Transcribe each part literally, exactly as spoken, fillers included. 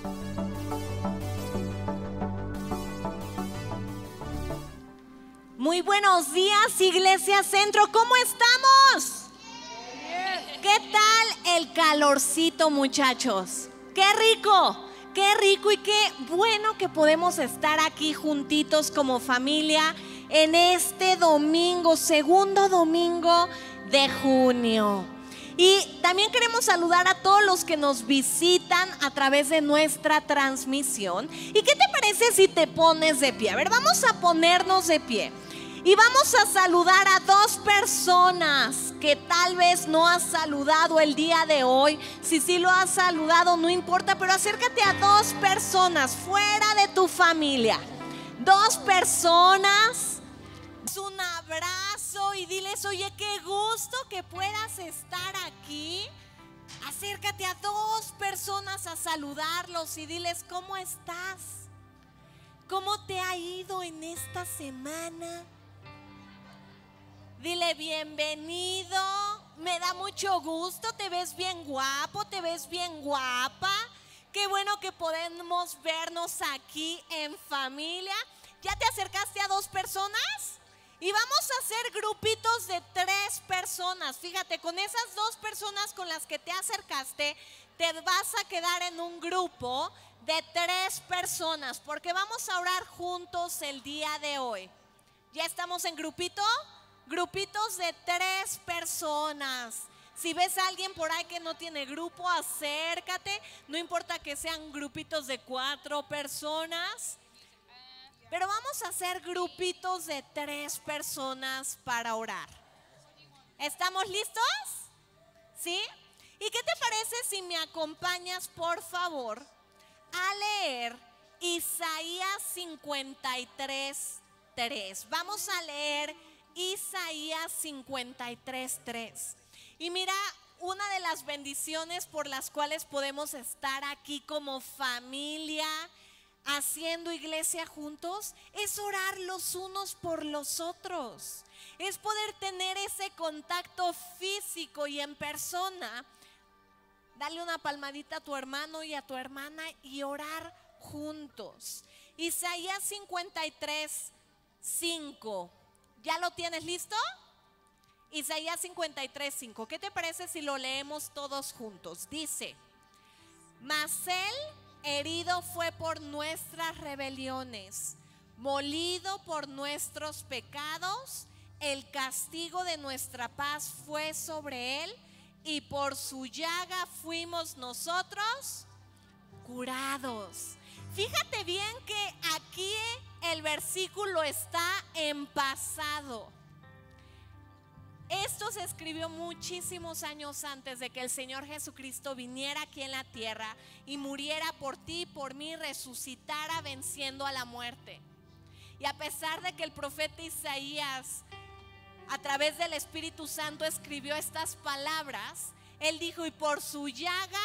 Muy buenos días, Iglesia Centro, ¿cómo estamos? ¿Qué tal el calorcito, muchachos? ¡Qué rico! ¡Qué rico y qué bueno que podemos estar aquí juntitos como familia en este domingo, segundo domingo de junio! Y también queremos saludar a todos los que nos visitan a través de nuestra transmisión. ¿Y qué te parece si te pones de pie? A ver, vamos a ponernos de pie. Y vamos a saludar a dos personas que tal vez no has saludado el día de hoy. Si sí lo has saludado, no importa, pero acércate a dos personas fuera de tu familia. Dos personas, un abrazo y diles, oye, qué gusto que puedas estar aquí. Acércate a dos personas a saludarlos y diles, ¿cómo estás? ¿Cómo te ha ido en esta semana? Dile bienvenido, me da mucho gusto, te ves bien guapo, te ves bien guapa. Qué bueno que podemos vernos aquí en familia. ¿Ya te acercaste a dos personas? Y vamos a hacer grupitos de tres personas. Fíjate, con esas dos personas con las que te acercaste, te vas a quedar en un grupo de tres personas, porque vamos a orar juntos el día de hoy. ¿Ya estamos en grupito? Grupitos de tres personas. Si ves a alguien por ahí que no tiene grupo, acércate. No importa que sean grupitos de cuatro personas, pero vamos a hacer grupitos de tres personas para orar. ¿Estamos listos? ¿Sí? ¿Y qué te parece si me acompañas, por favor, a leer Isaías cincuenta y tres, tres? Vamos a leer Isaías cincuenta y tres, tres. Y mira, una de las bendiciones por las cuales podemos estar aquí como familia, haciendo iglesia juntos, es orar los unos por los otros. Es poder tener ese contacto físico y en persona. Dale una palmadita a tu hermano y a tu hermana y orar juntos. Isaías cincuenta y tres, cinco. ¿Ya lo tienes listo? Isaías cincuenta y tres, cinco. ¿Qué te parece si lo leemos todos juntos? Dice: mas él herido fue por nuestras rebeliones, molido por nuestros pecados, el castigo de nuestra paz fue sobre él, y por su llaga fuimos nosotros curados. Fíjate bien que aquí el versículo está en pasado. Esto se escribió muchísimos años antes de que el Señor Jesucristo viniera aquí en la tierra y muriera por ti y por mí, resucitara venciendo a la muerte. Y a pesar de que el profeta Isaías, a través del Espíritu Santo, escribió estas palabras, él dijo: y por su llaga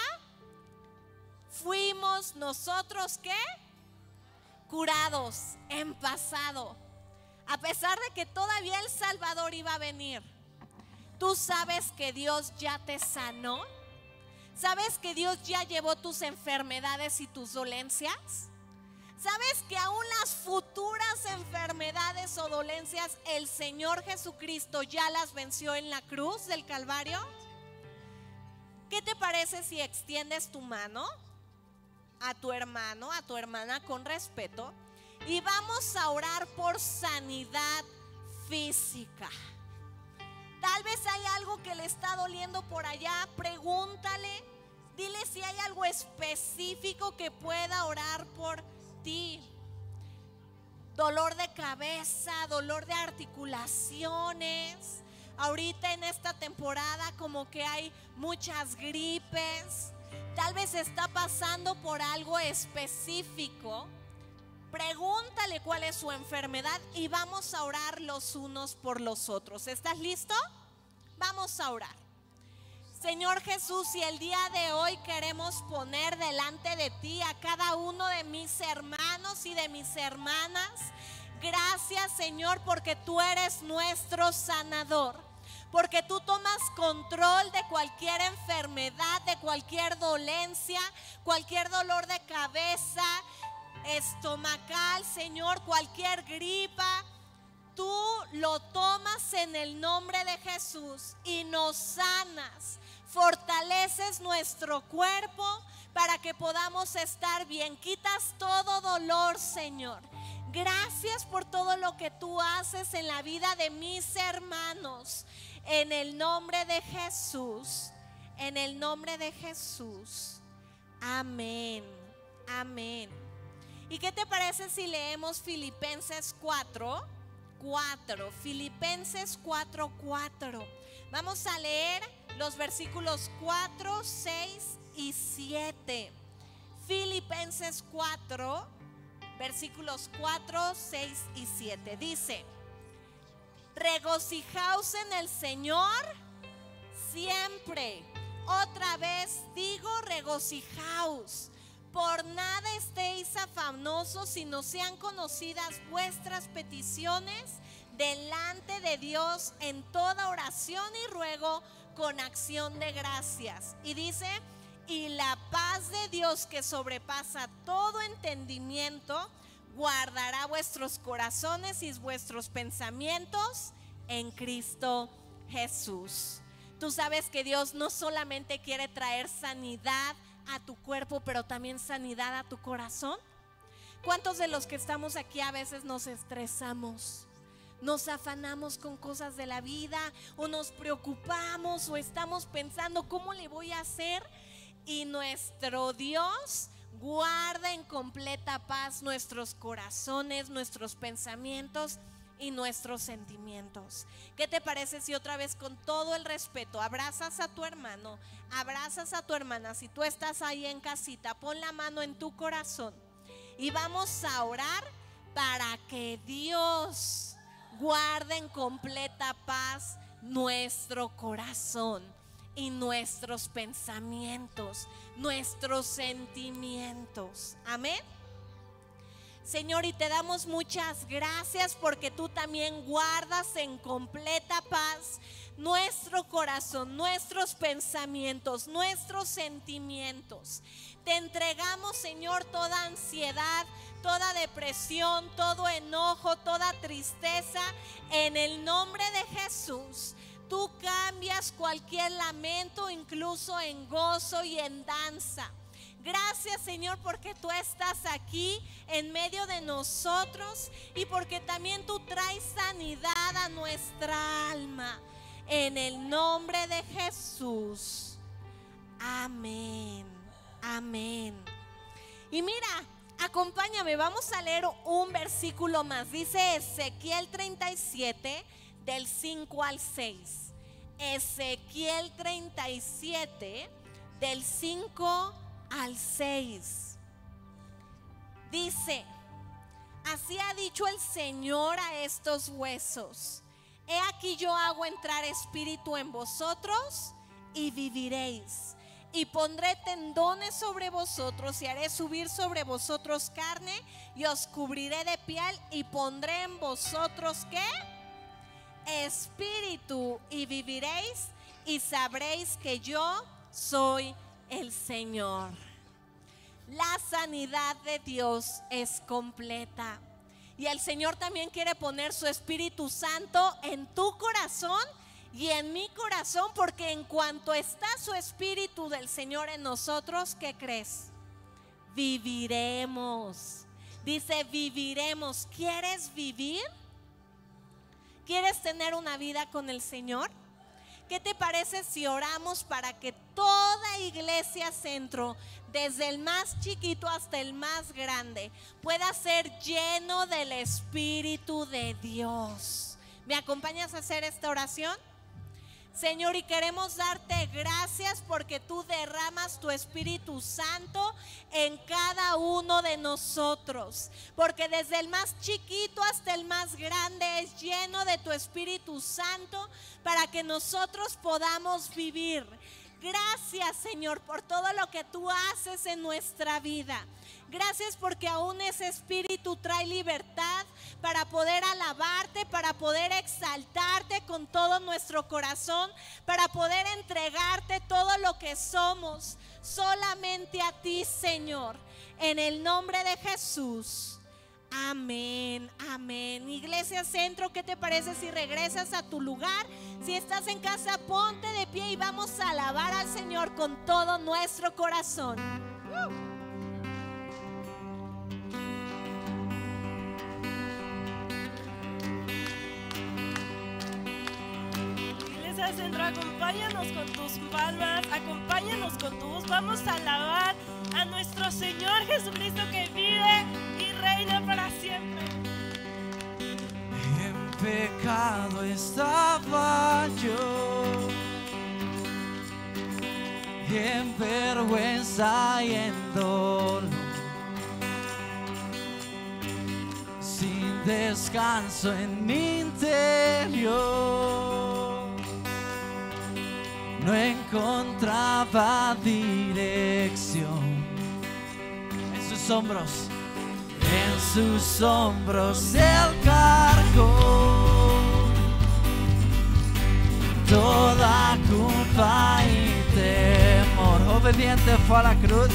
fuimos nosotros, ¿qué? Curados, en pasado. A pesar de que todavía el Salvador iba a venir, ¿tú sabes que Dios ya te sanó? ¿Sabes que Dios ya llevó tus enfermedades y tus dolencias? ¿Sabes que aún las futuras enfermedades o dolencias el Señor Jesucristo ya las venció en la cruz del Calvario? ¿Qué te parece si extiendes tu mano a tu hermano, a tu hermana con respeto, y vamos a orar por sanidad física? Tal vez hay algo que le está doliendo por allá, pregúntale, dile si hay algo específico que pueda orar por ti. Dolor de cabeza, dolor de articulaciones. Ahorita en esta temporada como que hay muchas gripes. Tal vez está pasando por algo específico. Pregúntale cuál es su enfermedad y vamos a orar los unos por los otros. ¿Estás listo? Vamos a orar. Señor Jesús, y el día de hoy queremos poner delante de ti a cada uno de mis hermanos y de mis hermanas. Gracias, Señor, porque tú eres nuestro sanador. porque tú tomas control de cualquier enfermedad, de cualquier dolencia, cualquier dolor de cabeza, estomacal, Señor, cualquier gripa. Tú lo tomas en el nombre de Jesús y nos sanas, fortaleces nuestro cuerpo para que podamos estar bien. Quitas todo dolor, Señor. Gracias por todo lo que tú haces en la vida de mis hermanos. En el nombre de Jesús, en el nombre de Jesús. Amén, amén. ¿Y qué te parece si leemos Filipenses cuatro? cuatro, Filipenses cuatro, cuatro. Vamos a leer los versículos cuatro, seis y siete. Filipenses cuatro, versículos cuatro, seis y siete. Dice: regocijaos en el Señor siempre. Otra vez digo, regocijaos. Por nada estéis afanosos, sino sean conocidas vuestras peticiones delante de Dios en toda oración y ruego con acción de gracias. Y dice: y la paz de Dios, que sobrepasa todo entendimiento, guardará vuestros corazones y vuestros pensamientos en Cristo Jesús. Tú sabes que Dios no solamente quiere traer sanidad a tu cuerpo, pero también sanidad a tu corazón. ¿Cuántos de los que estamos aquí a veces nos estresamos, nos afanamos con cosas de la vida, o nos preocupamos, o estamos pensando cómo le voy a hacer? Y nuestro Dios guarda en completa paz nuestros corazones, nuestros pensamientos y nuestros sentimientos. ¿Qué te parece si otra vez, con todo el respeto, abrazas a tu hermano, abrazas a tu hermana? Si tú estás ahí en casita, pon la mano en tu corazón y vamos a orar para que Dios guarde en completa paz nuestro corazón y nuestros pensamientos, nuestros sentimientos. Amén. Señor, y te damos muchas gracias porque tú también guardas en completa paz nuestro corazón, nuestros pensamientos, nuestros sentimientos. Te entregamos, Señor, toda ansiedad, toda depresión, todo enojo, toda tristeza. En el nombre de Jesús, tú cambias cualquier lamento, incluso en gozo y en danza. Gracias, Señor, porque tú estás aquí en medio de nosotros y porque también tú traes sanidad a nuestra alma. En el nombre de Jesús. Amén. Amén. Y mira, acompáñame, vamos a leer un versículo más. Dice Ezequiel treinta y siete, del cinco al seis. Ezequiel treinta y siete, del cinco al seis. Dice: así ha dicho el Señor a estos huesos: he aquí yo hago entrar espíritu en vosotros y viviréis, y pondré tendones sobre vosotros y haré subir sobre vosotros carne y os cubriré de piel y pondré en vosotros ¿qué? Espíritu, y viviréis y sabréis que yo soy el Señor. La sanidad de Dios es completa y el Señor también quiere poner su Espíritu Santo en tu corazón y en mi corazón, porque en cuanto está su Espíritu del Señor en nosotros, ¿qué crees? Viviremos. Dice viviremos. ¿Quieres vivir? ¿Quieres tener una vida con el Señor? ¿Qué te parece si oramos para que toda Iglesia Centro, desde el más chiquito hasta el más grande, pueda ser lleno del Espíritu de Dios? ¿Me acompañas a hacer esta oración? Señor, y queremos darte gracias porque tú derramas tu Espíritu Santo en cada uno de nosotros, porque desde el más chiquito hasta el más grande es lleno de tu Espíritu Santo para que nosotros podamos vivir. Gracias, Señor, por todo lo que tú haces en nuestra vida. Gracias porque aún ese Espíritu trae libertad para poder alabarte, para poder exaltarte con todo nuestro corazón, para poder entregarte todo lo que somos, solamente a ti, Señor, en el nombre de Jesús. Amén, amén. Iglesia Centro, ¿qué te parece si regresas a tu lugar? Si estás en casa, ponte de pie y vamos a alabar al Señor con todo nuestro corazón. Iglesia Centro, acompáñanos con tus palmas, acompáñanos con tu voz. Vamos a alabar a nuestro Señor Jesucristo que vive y reina para siempre. En pecado estaba yo, en vergüenza y en dolor, sin descanso en mi interior, no encontraba dirección. En sus hombros, en sus hombros Él cargó toda culpa y temor. Obediente fue a la cruz,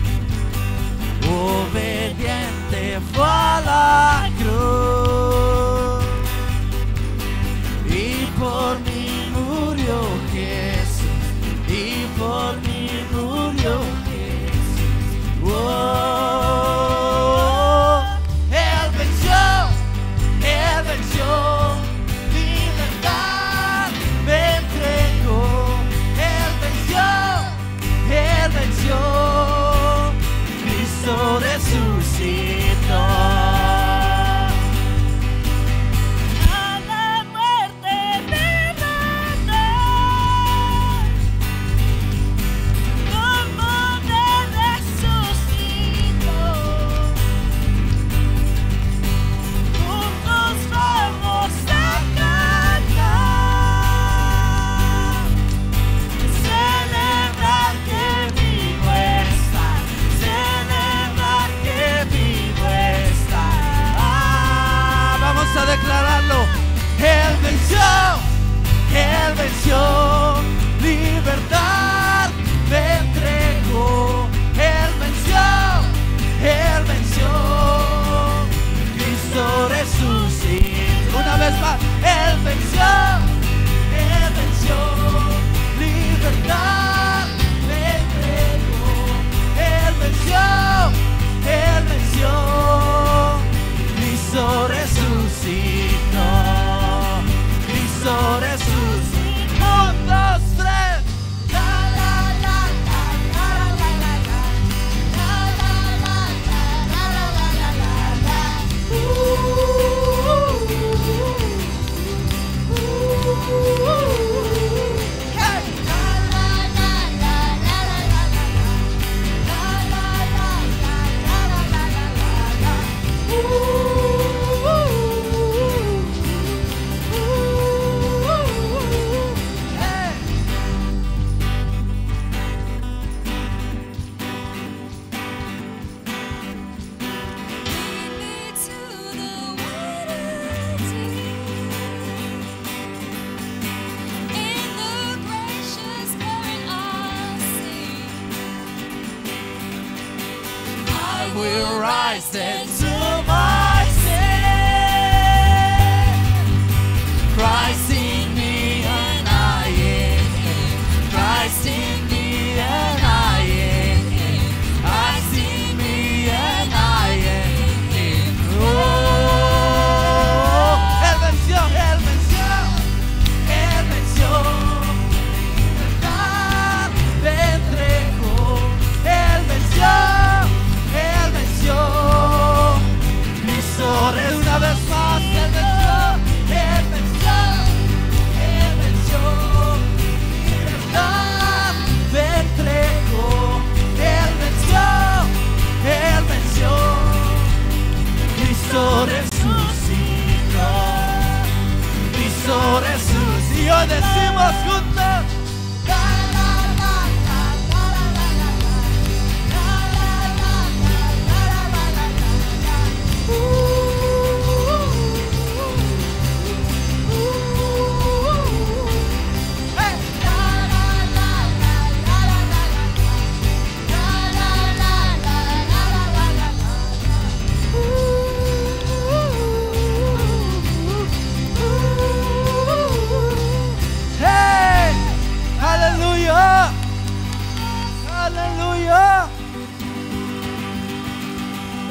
obediente fue a la cruz, y por mí murió Jesús, y por mí murió Jesús. Oh, Él venció, Él venció, libertad me entregó. Él venció, Él venció, Cristo resucitó. A declararlo. Él venció, Él venció, libertad me entregó. Él venció, Él venció, Cristo resucitó. Una vez más, Él venció, Él venció, libertad me entregó. Él venció, Él venció, Cristo resucitó. Cristo resucitó. Un, dos, tres. La, la, la, la, la, la, la, la. La, la, la, la, la, la, la, la, la. Uh, uh, uh, uh, uh. Hey. La, la, la, la, la, la, la, la. La, la, la, la, la, la, la, la, la. Uh. Will rise into my sin. Christ in me and I in Him. Christ in me and I in Him. Christ in me and I in Him. Oh, Él venció, Él venció, Él venció. Libertad me entregó. Él venció. Una vez más, Él venció, Él venció, Él venció, libertad me entregó. Él venció, Él venció, Cristo resucitó, Cristo resucitó. Y hoy decimos juntos.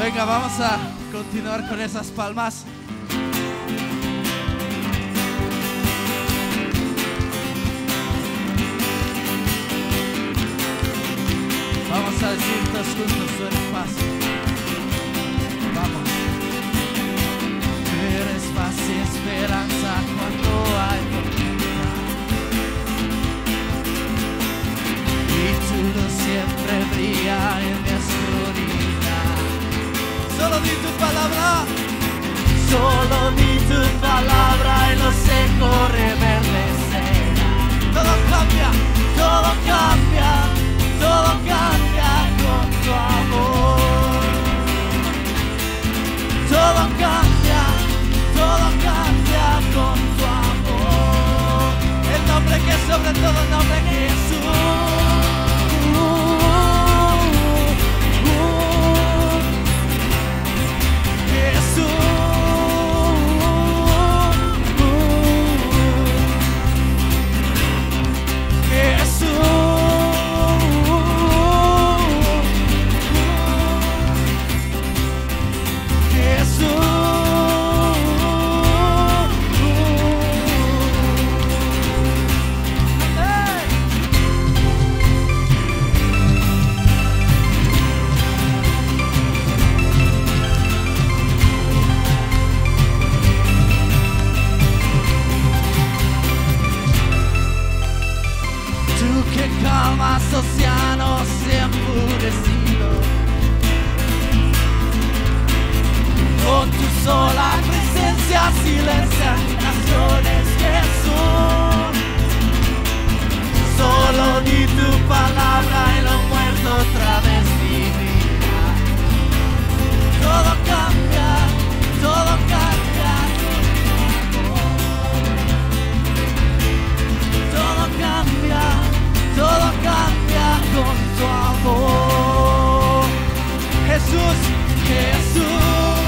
Venga, vamos a continuar con esas palmas. Vamos a decir todos juntos, tú eres paz. Vamos. Tú eres paz y esperanza cuando hay tormenta. Y tu luz siempre brilla en mi oscuridad. Solo di tu palabra. Solo di tu palabra y lo seco reverdecerá. Todo cambia, todo cambia, todo cambia con tu amor. Todo cambia, todo cambia con tu amor. El nombre que es sobre todo el nombre que es Jesús. Calmas océanos enfurecidos, con tu sola presencia silencia naciones, Jesús. Solo di tu palabra y lo muerto otra vez vivirá. Todo cambia, todo cambia, todo cambia. Todo cambia con tu amor. Jesús, Jesús.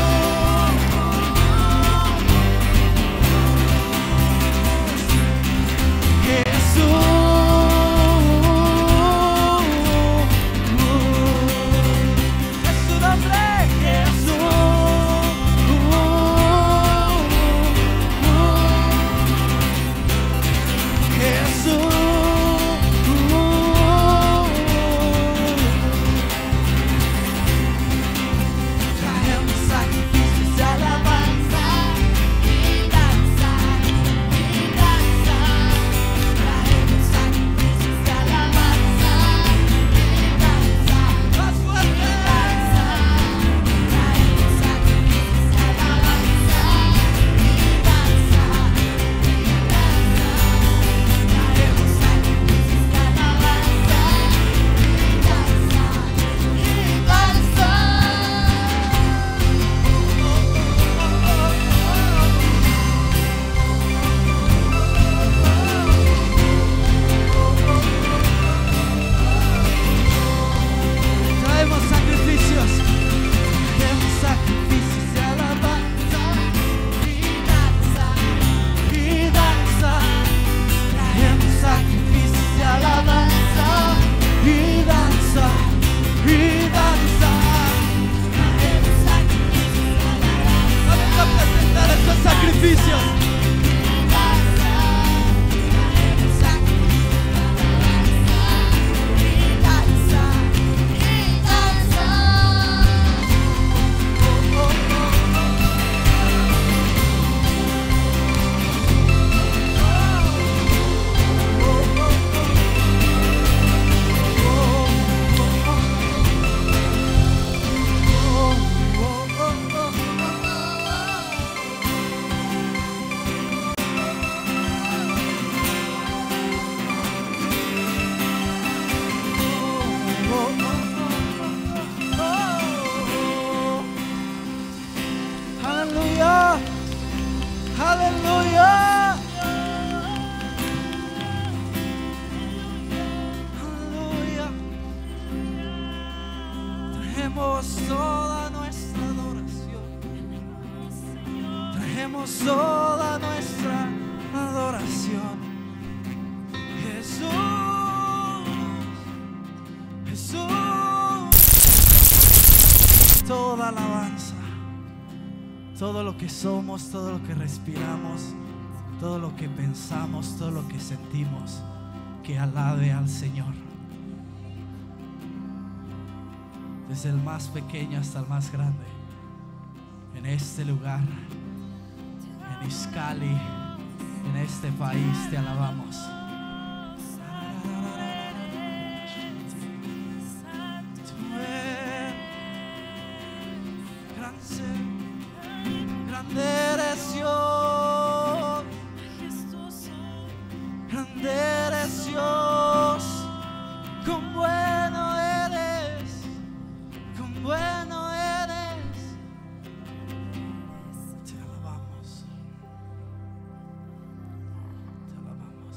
Aleluya. Aleluya. Traemos toda nuestra adoración. Traemos toda nuestra adoración. Jesús. Jesús. Todo toda alabanza, todo lo que somos, todo lo que respiramos, todo lo que pensamos, todo lo que sentimos, que alabe al Señor. Desde el más pequeño hasta el más grande, en este lugar, en Izcali, en este país, te alabamos. Grande eres Dios, grande eres Dios, con bueno eres, con bueno eres. Te alabamos, te alabamos.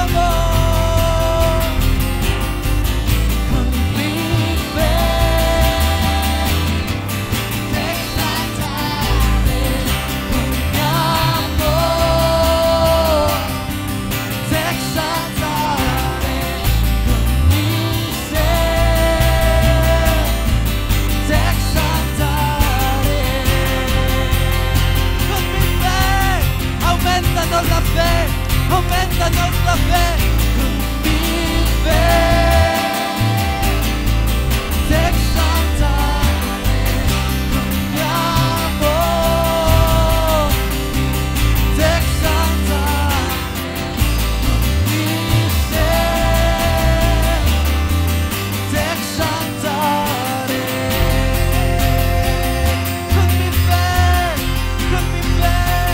amor, con mi fe te exaltaré, con mi amor te exaltaré, con mi ser te exaltaré, con mi fe. Aumentanos la fe, aumentanos la fe, con mi fe te exaltaré, con mi amor te exaltaré, con mi ser te exaltaré, con mi fe, con mi fe.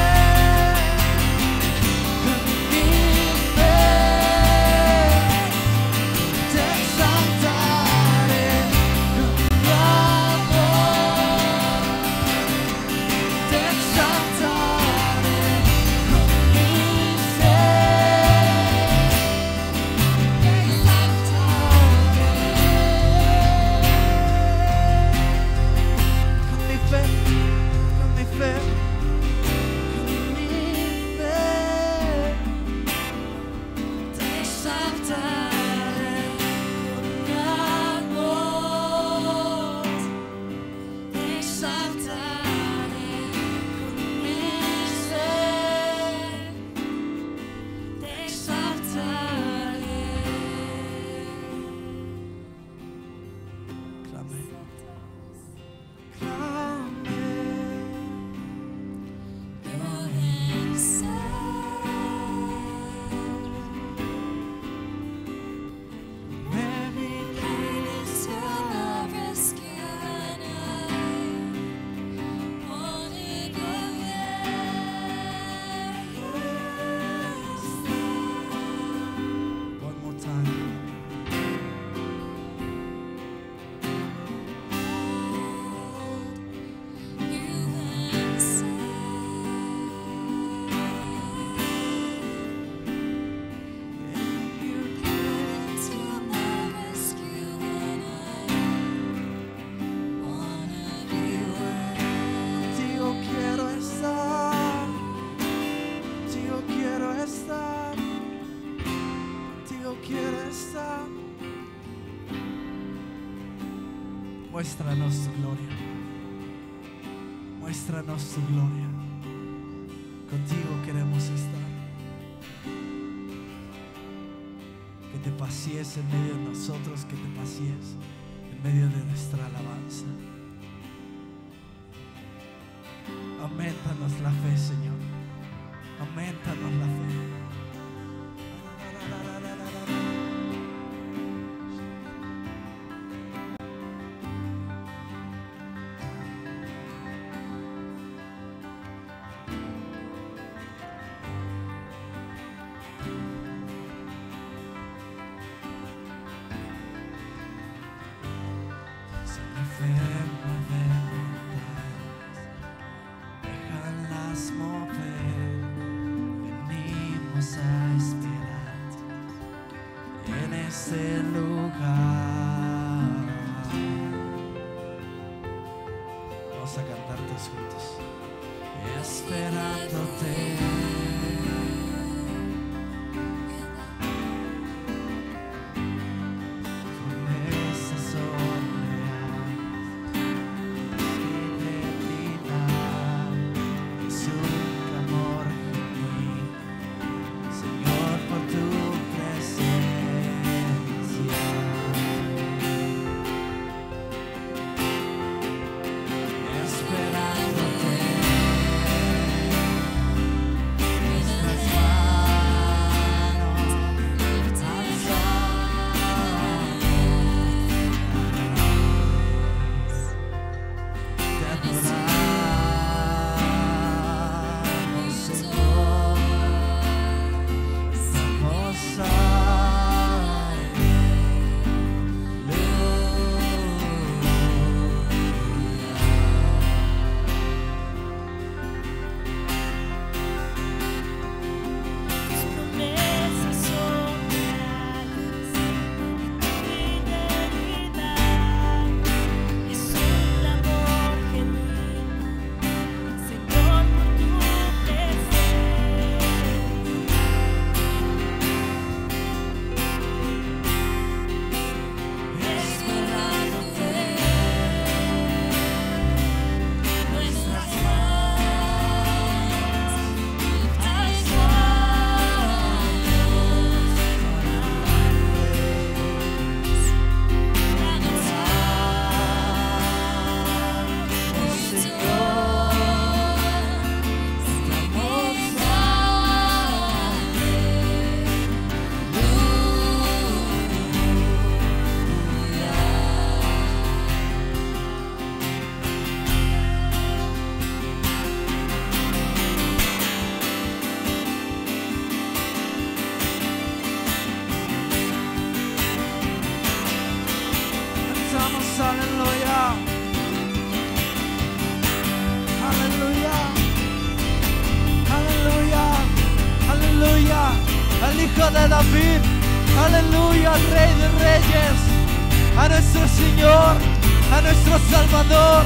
Muéstranos tu gloria, muéstranos tu gloria, contigo queremos estar, que te pacies en medio de nosotros, que te pacies en medio de nuestra alabanza. Aumentanos la fe, Señor, aumentanos la fe. Déjalas mover, venimos a esperarte en este lugar. Vamos a cantar todos juntos, esperándote. Esperándote. Aleluya. Aleluya. Aleluya. Aleluya. Al Hijo de David. Aleluya. Al Rey de Reyes. A nuestro Señor. A nuestro Salvador.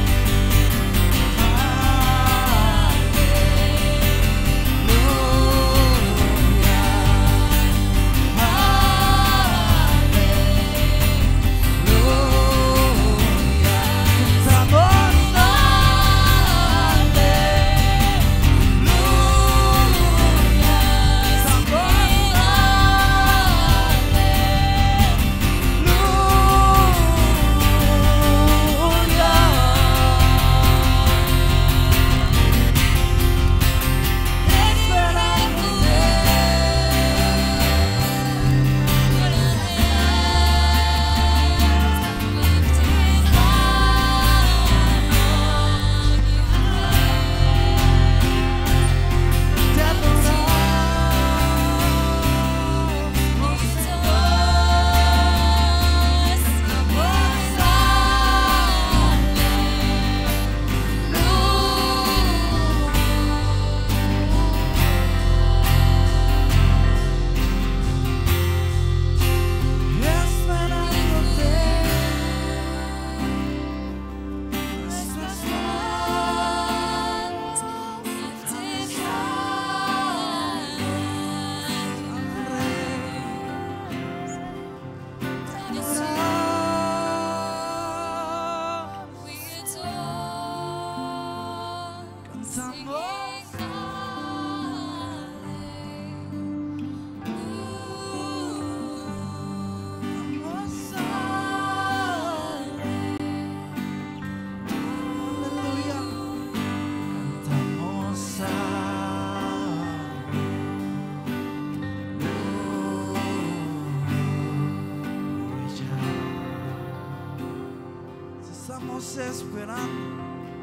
Estamos esperando,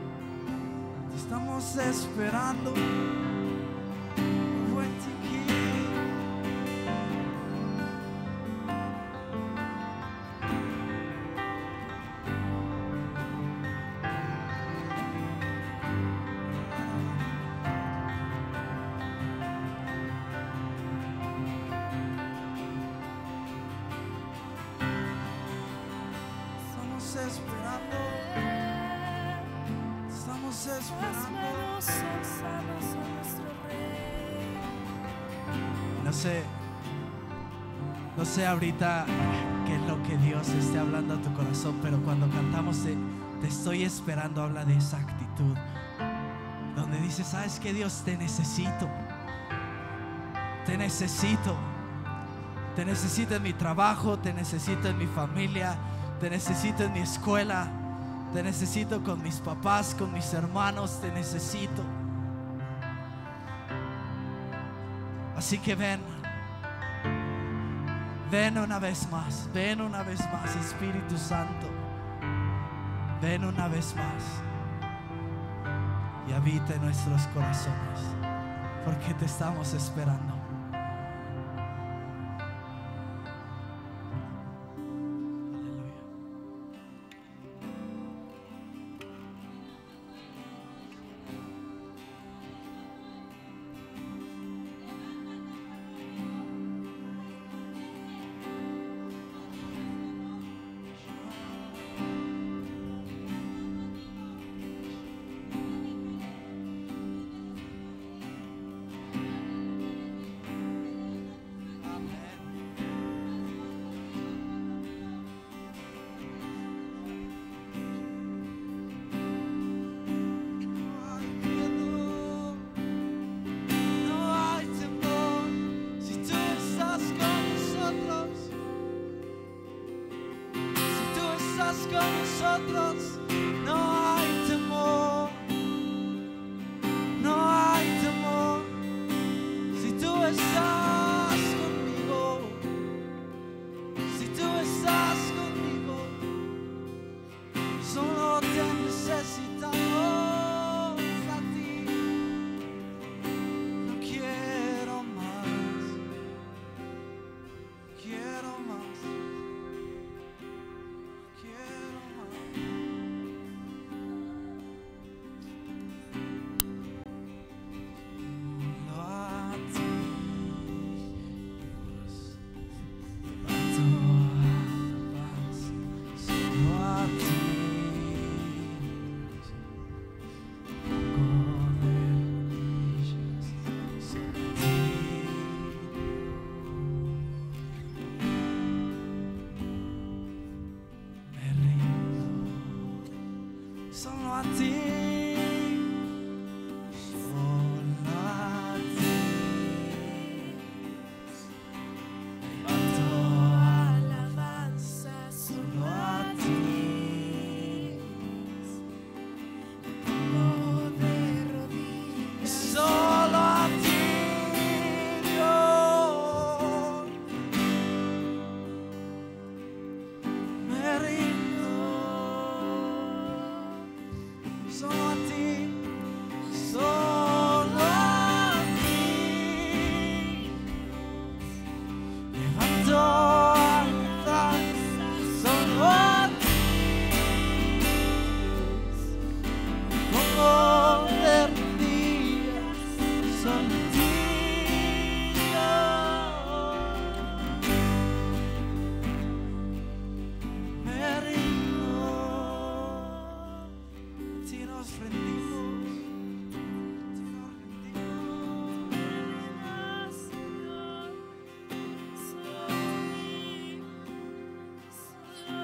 estamos esperando un buen tiquín. Estamos esperando. Estamos Las esperando. manos alzadas a nuestro Rey. No sé, no sé ahorita qué es lo que Dios esté hablando a tu corazón, pero cuando cantamos te, te estoy esperando, habla de esa actitud donde dices, sabes que Dios, te necesito, te necesito, te necesito en mi trabajo, te necesito en mi familia, te necesito en mi escuela, te necesito con mis papás, con mis hermanos, te necesito. Así que ven, ven una vez más, ven una vez más, Espíritu Santo, ven una vez más y habita en nuestros corazones, porque te estamos esperando. Quiero más. solo en ti, Dios. Me rindo, si nos rendimos, si nos rendimos, Señor, solo a ti, solo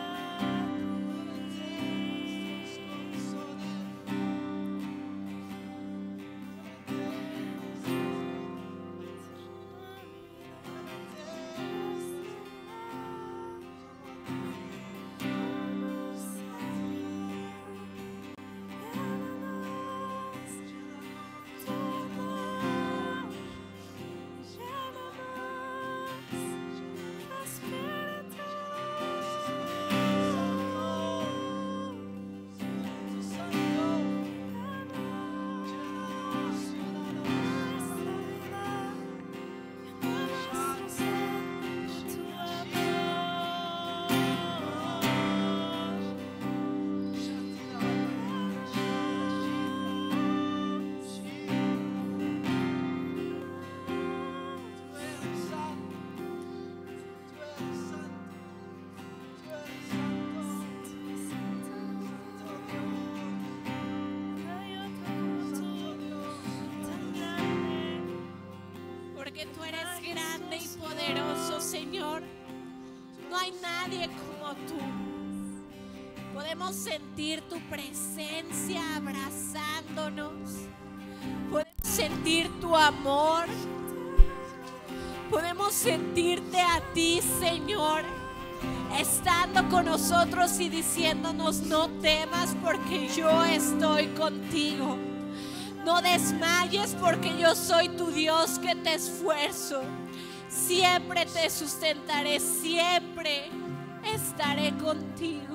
Porque tú eres grande y poderoso, Señor. No hay nadie como tú. Podemos sentir tu presencia abrazándonos. Podemos sentir tu amor. Podemos sentirte a ti, Señor, estando con nosotros y diciéndonos: no temas porque yo estoy contigo. No desmayes porque yo soy tu Dios que te esfuerzo. Siempre te sustentaré, siempre estaré contigo.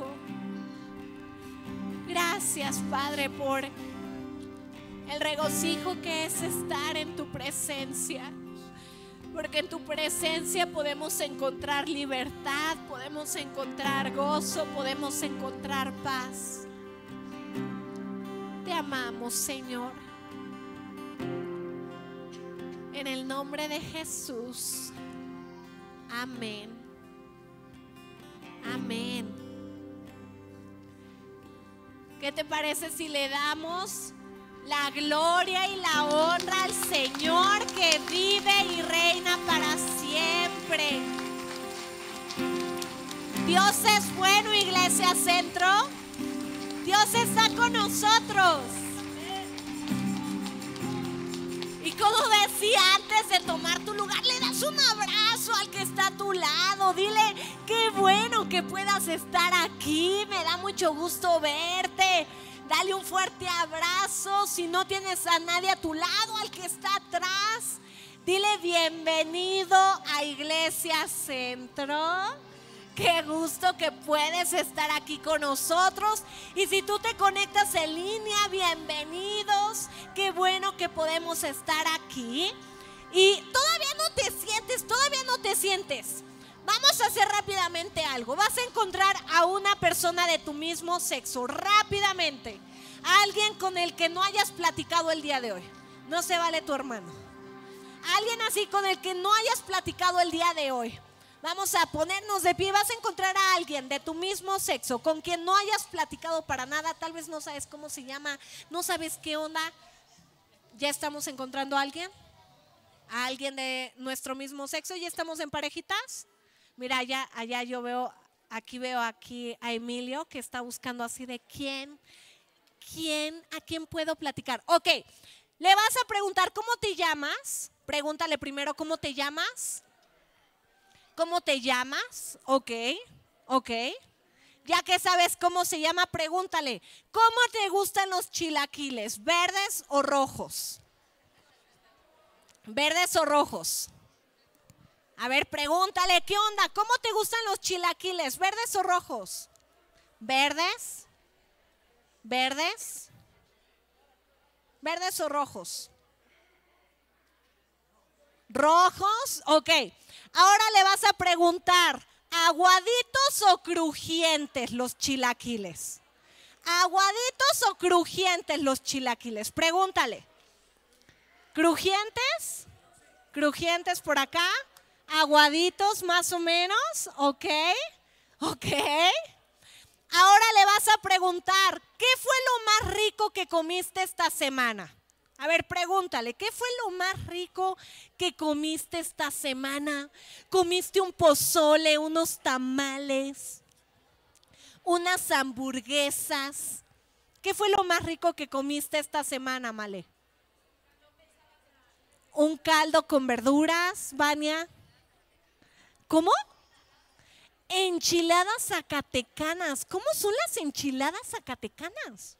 Gracias, Padre, por el regocijo que es estar en tu presencia. Porque en tu presencia podemos encontrar libertad, podemos encontrar gozo, podemos encontrar paz. Te amamos, Señor. En el nombre de Jesús. Amén. Amén. ¿Qué te parece si le damos la gloria y la honra al Señor que vive y reina para siempre? Dios es bueno, Iglesia Centro. Dios está con nosotros. Y como decía, antes de tomar tu lugar, le das un abrazo al que está a tu lado. Dile: qué bueno que puedas estar aquí. Me da mucho gusto verte. Dale un fuerte abrazo. Si no tienes a nadie a tu lado, al que está atrás, dile: bienvenido a Iglesia Centro. Qué gusto que puedes estar aquí con nosotros. Y si tú te conectas en línea, bienvenidos. Qué bueno que podemos estar aquí. Y todavía no te sientes, todavía no te sientes. Vamos a hacer rápidamente algo. Vas a encontrar a una persona de tu mismo sexo, rápidamente. Alguien con el que no hayas platicado el día de hoy. No se vale tu hermano. Alguien así con el que no hayas platicado el día de hoy. Vamos a ponernos de pie. Vas a encontrar a alguien de tu mismo sexo con quien no hayas platicado para nada. Tal vez no sabes cómo se llama, no sabes qué onda. ¿Ya estamos encontrando a alguien? ¿A alguien de nuestro mismo sexo? ¿Ya estamos en parejitas? Mira, allá, allá yo veo, aquí veo aquí a Emilio que está buscando así de quién, quién, a quién puedo platicar. Ok, le vas a preguntar: ¿cómo te llamas? Pregúntale primero: ¿cómo te llamas? ¿Cómo te llamas? Ok, ok. Ya que sabes cómo se llama, pregúntale: ¿cómo te gustan los chilaquiles? ¿Verdes o rojos? ¿Verdes o rojos? A ver, pregúntale: ¿qué onda? ¿Cómo te gustan los chilaquiles? ¿Verdes o rojos? ¿Verdes? ¿Verdes? ¿Verdes o rojos? ¿Rojos? Ok. Ahora le vas a preguntar: ¿aguaditos o crujientes los chilaquiles? ¿Aguaditos o crujientes los chilaquiles? Pregúntale. ¿Crujientes? ¿Crujientes por acá? ¿Aguaditos más o menos? ¿Ok? ¿Ok? Ahora le vas a preguntar, ¿qué fue lo más rico que comiste esta semana? A ver, pregúntale, ¿qué fue lo más rico que comiste esta semana? ¿Comiste un pozole, unos tamales, unas hamburguesas? ¿Qué fue lo más rico que comiste esta semana, Male? ¿Un caldo con verduras, Vania? ¿Cómo? Enchiladas zacatecanas. ¿Cómo son las enchiladas zacatecanas?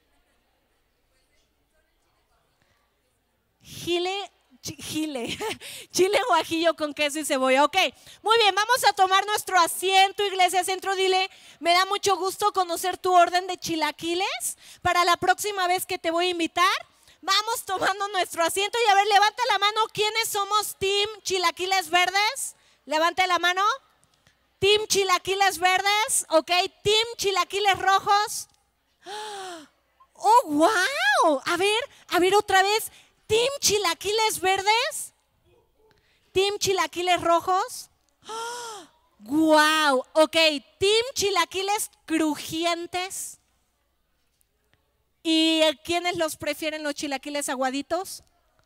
Chile, chile, chile guajillo con queso y cebolla. Ok, muy bien, vamos a tomar nuestro asiento, Iglesia Centro. Dile, me da mucho gusto conocer tu orden de chilaquiles. Para la próxima vez que te voy a invitar, vamos tomando nuestro asiento. Y a ver, levanta la mano, ¿quiénes somos Team Chilaquiles Verdes? Levante la mano. Team Chilaquiles Verdes, ok. Team Chilaquiles Rojos. Oh, wow. A ver, a ver otra vez. Team Chilaquiles Verdes. Team Chilaquiles Rojos. Wow. Ok. Team Chilaquiles Crujientes. ¿Y quiénes los prefieren los chilaquiles aguaditos?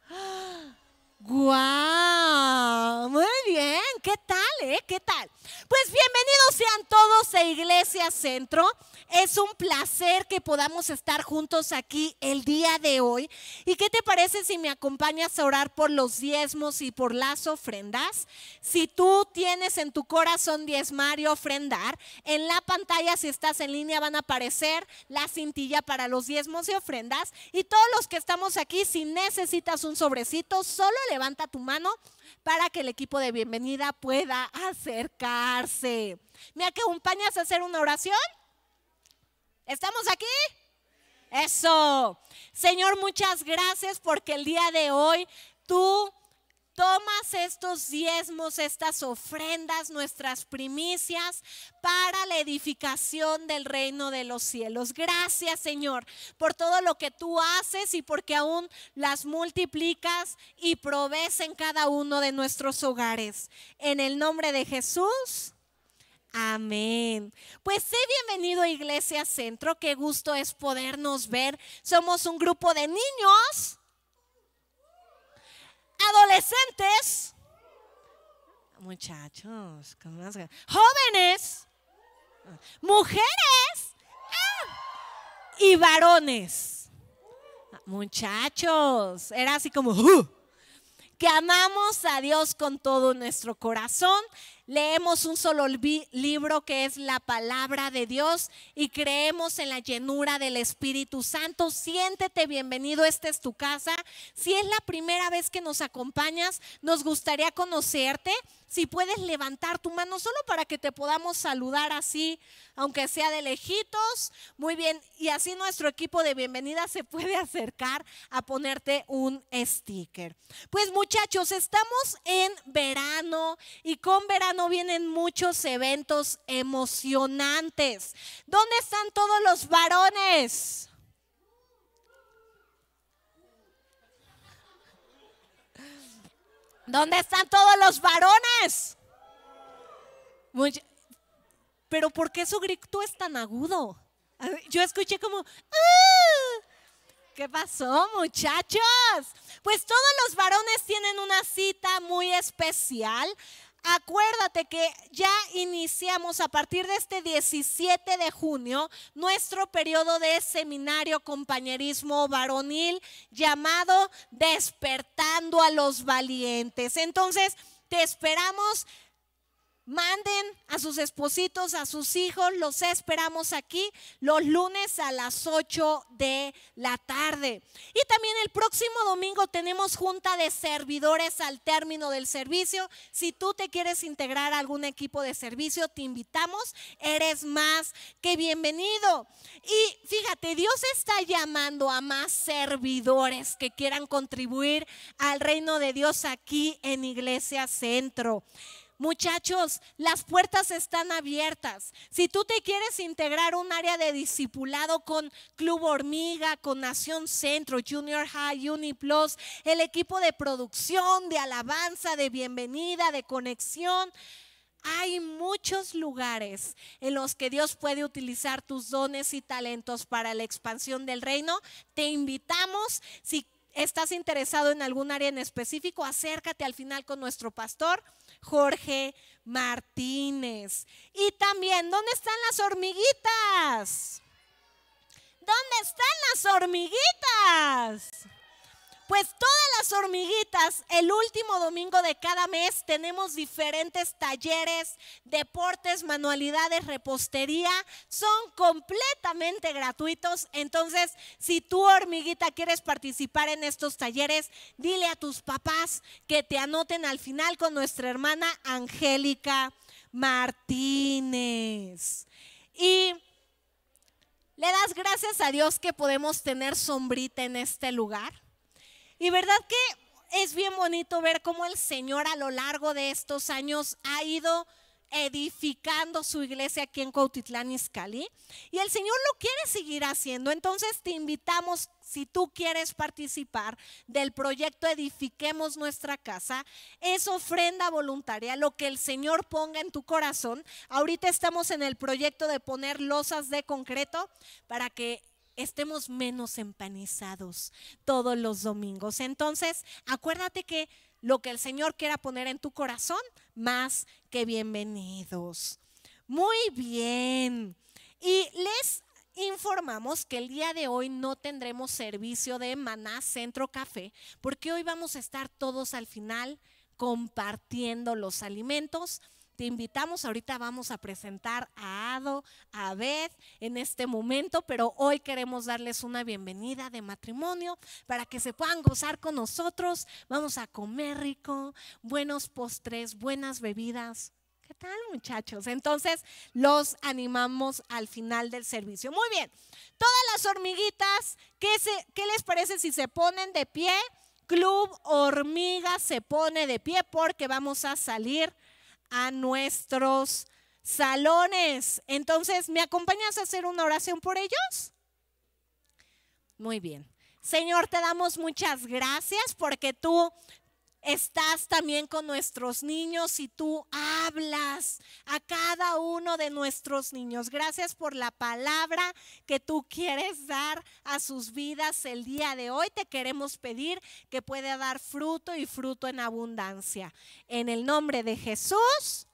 ¡Guau! Muy bien, ¿qué tal, eh? ¿Qué tal? Pues bienvenidos sean todos a Iglesia Centro. Es un placer que podamos estar juntos aquí el día de hoy. ¿Y qué te parece si me acompañas a orar por los diezmos y por las ofrendas? Si tú tienes en tu corazón diezmar y ofrendar, en la pantalla, si estás en línea, van a aparecer la cintilla para los diezmos y ofrendas. Y todos los que estamos aquí, si necesitas un sobrecito, solo levanta tu mano para que el equipo de bienvenida pueda acercarse. ¿Me acompañas a hacer una oración? ¿Estamos aquí? Eso. Señor, muchas gracias porque el día de hoy tú tomas estos diezmos, estas ofrendas, nuestras primicias para la edificación del reino de los cielos. Gracias, Señor, por todo lo que tú haces y porque aún las multiplicas y provees en cada uno de nuestros hogares. En el nombre de Jesús. Amén. Pues sé bienvenido a Iglesia Centro. Qué gusto es podernos ver. Somos un grupo de niños, adolescentes, muchachos, jóvenes, mujeres y varones. Muchachos, era así como uh, que amamos a Dios con todo nuestro corazón. Leemos un solo libro que es la palabra de Dios y creemos en la llenura del Espíritu Santo. Siéntete bienvenido, esta es tu casa. Si es la primera vez que nos acompañas, nos gustaría conocerte. Si puedes levantar tu mano solo para que te podamos saludar así, aunque sea de lejitos. Muy bien, y así nuestro equipo de bienvenida se puede acercar a ponerte un sticker. Pues muchachos, estamos en verano y con verano vienen muchos eventos emocionantes. ¿Dónde están todos los varones? ¿Dónde están todos los varones? Muy, pero ¿por qué su grito es tan agudo? Yo escuché como ¡ah! ¿Qué pasó, muchachos? Pues todos los varones tienen una cita muy especial. Acuérdate que ya iniciamos a partir de este diecisiete de junio nuestro periodo de seminario compañerismo varonil llamado Despertando a los Valientes. Entonces, te esperamos. Manden a sus espositos, a sus hijos, los esperamos aquí los lunes a las ocho de la tarde. Y también el próximo domingo tenemos junta de servidores al término del servicio. Si tú te quieres integrar a algún equipo de servicio, te invitamos, eres más que bienvenido. Y fíjate, Dios está llamando a más servidores que quieran contribuir al reino de Dios aquí en Iglesia Centro. muchachos, las puertas están abiertas. Si tú te quieres integrar a un área de discipulado con Club Hormiga, con Nación Centro, Junior High, UniPlus, el equipo de producción, de alabanza, de bienvenida, de conexión, hay muchos lugares en los que Dios puede utilizar tus dones y talentos para la expansión del reino. Te invitamos, si estás interesado en algún área en específico, acércate al final con nuestro pastor Jorge Martínez. Y también, ¿dónde están las hormiguitas? ¿Dónde están las hormiguitas? Pues todas las hormiguitas, el último domingo de cada mes tenemos diferentes talleres, deportes, manualidades, repostería, son completamente gratuitos. Entonces, si tú, hormiguita, quieres participar en estos talleres, dile a tus papás que te anoten al final con nuestra hermana Angélica Martínez. Y le das gracias a Dios que podemos tener sombrita en este lugar. Y verdad que es bien bonito ver cómo el Señor a lo largo de estos años ha ido edificando su iglesia aquí en Cuautitlán Izcalli, y el Señor lo quiere seguir haciendo. Entonces te invitamos, si tú quieres participar del proyecto Edifiquemos Nuestra Casa, es ofrenda voluntaria, lo que el Señor ponga en tu corazón. Ahorita estamos en el proyecto de poner losas de concreto para que estemos menos empanizados todos los domingos. Entonces, acuérdate que lo que el Señor quiera poner en tu corazón, más que bienvenidos. Muy bien. Y les informamos que el día de hoy no tendremos servicio de Maná Centro Café, porque hoy vamos a estar todos al final compartiendo los alimentos. Te invitamos, ahorita vamos a presentar a Ado, a Beth en este momento, pero hoy queremos darles una bienvenida de matrimonio para que se puedan gozar con nosotros. Vamos a comer rico, buenos postres, buenas bebidas. ¿Qué tal, muchachos? Entonces los animamos al final del servicio. Muy bien, todas las hormiguitas, ¿qué, se, qué les parece si se ponen de pie? Club Hormiga se pone de pie porque vamos a salir a nuestros salones. Entonces, ¿me acompañas a hacer una oración por ellos? Muy bien. Señor, te damos muchas gracias porque tú estás también con nuestros niños y tú hablas a cada uno de nuestros niños. Gracias por la palabra que tú quieres dar a sus vidas el día de hoy. Te queremos pedir que pueda dar fruto y fruto en abundancia. En el nombre de Jesús.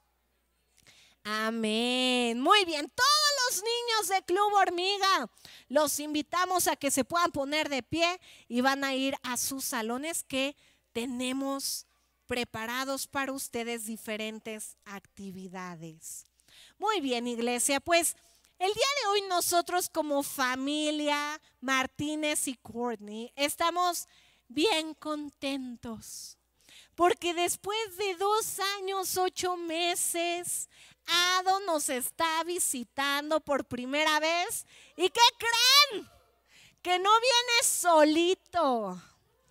Amén. Muy bien, todos los niños de Club Hormiga los invitamos a que se puedan poner de pie y van a ir a sus salones que tenemos preparados para ustedes diferentes actividades. Muy bien, iglesia, pues el día de hoy nosotros como familia Martínez y Courtney estamos bien contentos porque después de dos años, ocho meses, Ado nos está visitando por primera vez. ¿Y qué creen? Que no viene solito,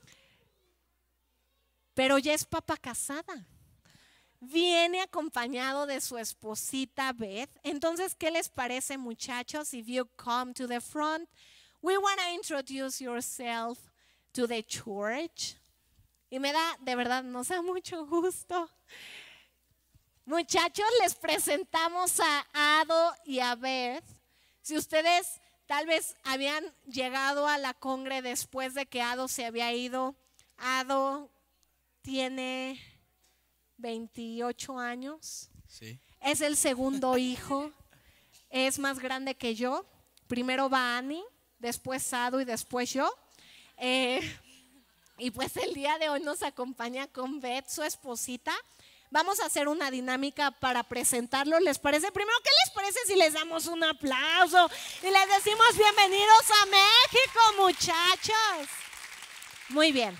pero ya es papá casada. Viene acompañado de su esposita Beth. Entonces, ¿qué les parece, muchachos? If you come to the front, we want to introduce yourself to the church. Y me da, de verdad, nos da mucho gusto. Muchachos, les presentamos a Ado y a Beth. Si ustedes tal vez habían llegado a la congre después de que Ado se había ido, Ado tiene veintiocho años. Sí. Es el segundo hijo. Es más grande que yo. Primero va Ani, después Ado y después yo. Eh, y pues el día de hoy nos acompaña con Beth, su esposita. Vamos a hacer una dinámica para presentarlo. ¿Les parece? Primero, ¿qué les parece si les damos un aplauso y les decimos bienvenidos a México, muchachos? Muy bien.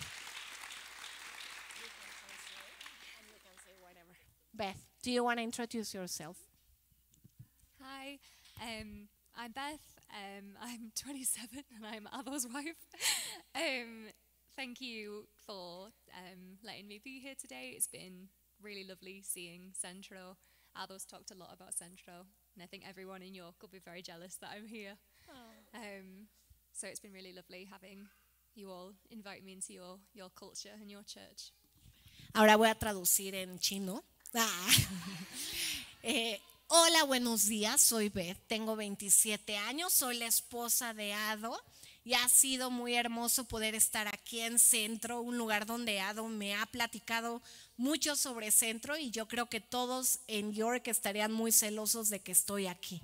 Beth, do you want to introduce yourself? Hi, um, I'm Beth. Um, I'm twenty-seven and I'm Ado's wife. um, thank you for um, letting me be here today. It's been really lovely seeing Central. Ados talked a lot about Central, and I think everyone in York will be very jealous that I'm here. Um, so it's been really lovely having you all invite me into your, your culture and your church. Ahora voy a traducir en chino. Ah. eh, hola, buenos días, soy Beth, tengo veintisiete años, soy la esposa de Ado y ha sido muy hermoso poder estar aquí en Centro, un lugar donde Ado me ha platicado mucho sobre Centro y yo creo que todos en York estarían muy celosos de que estoy aquí.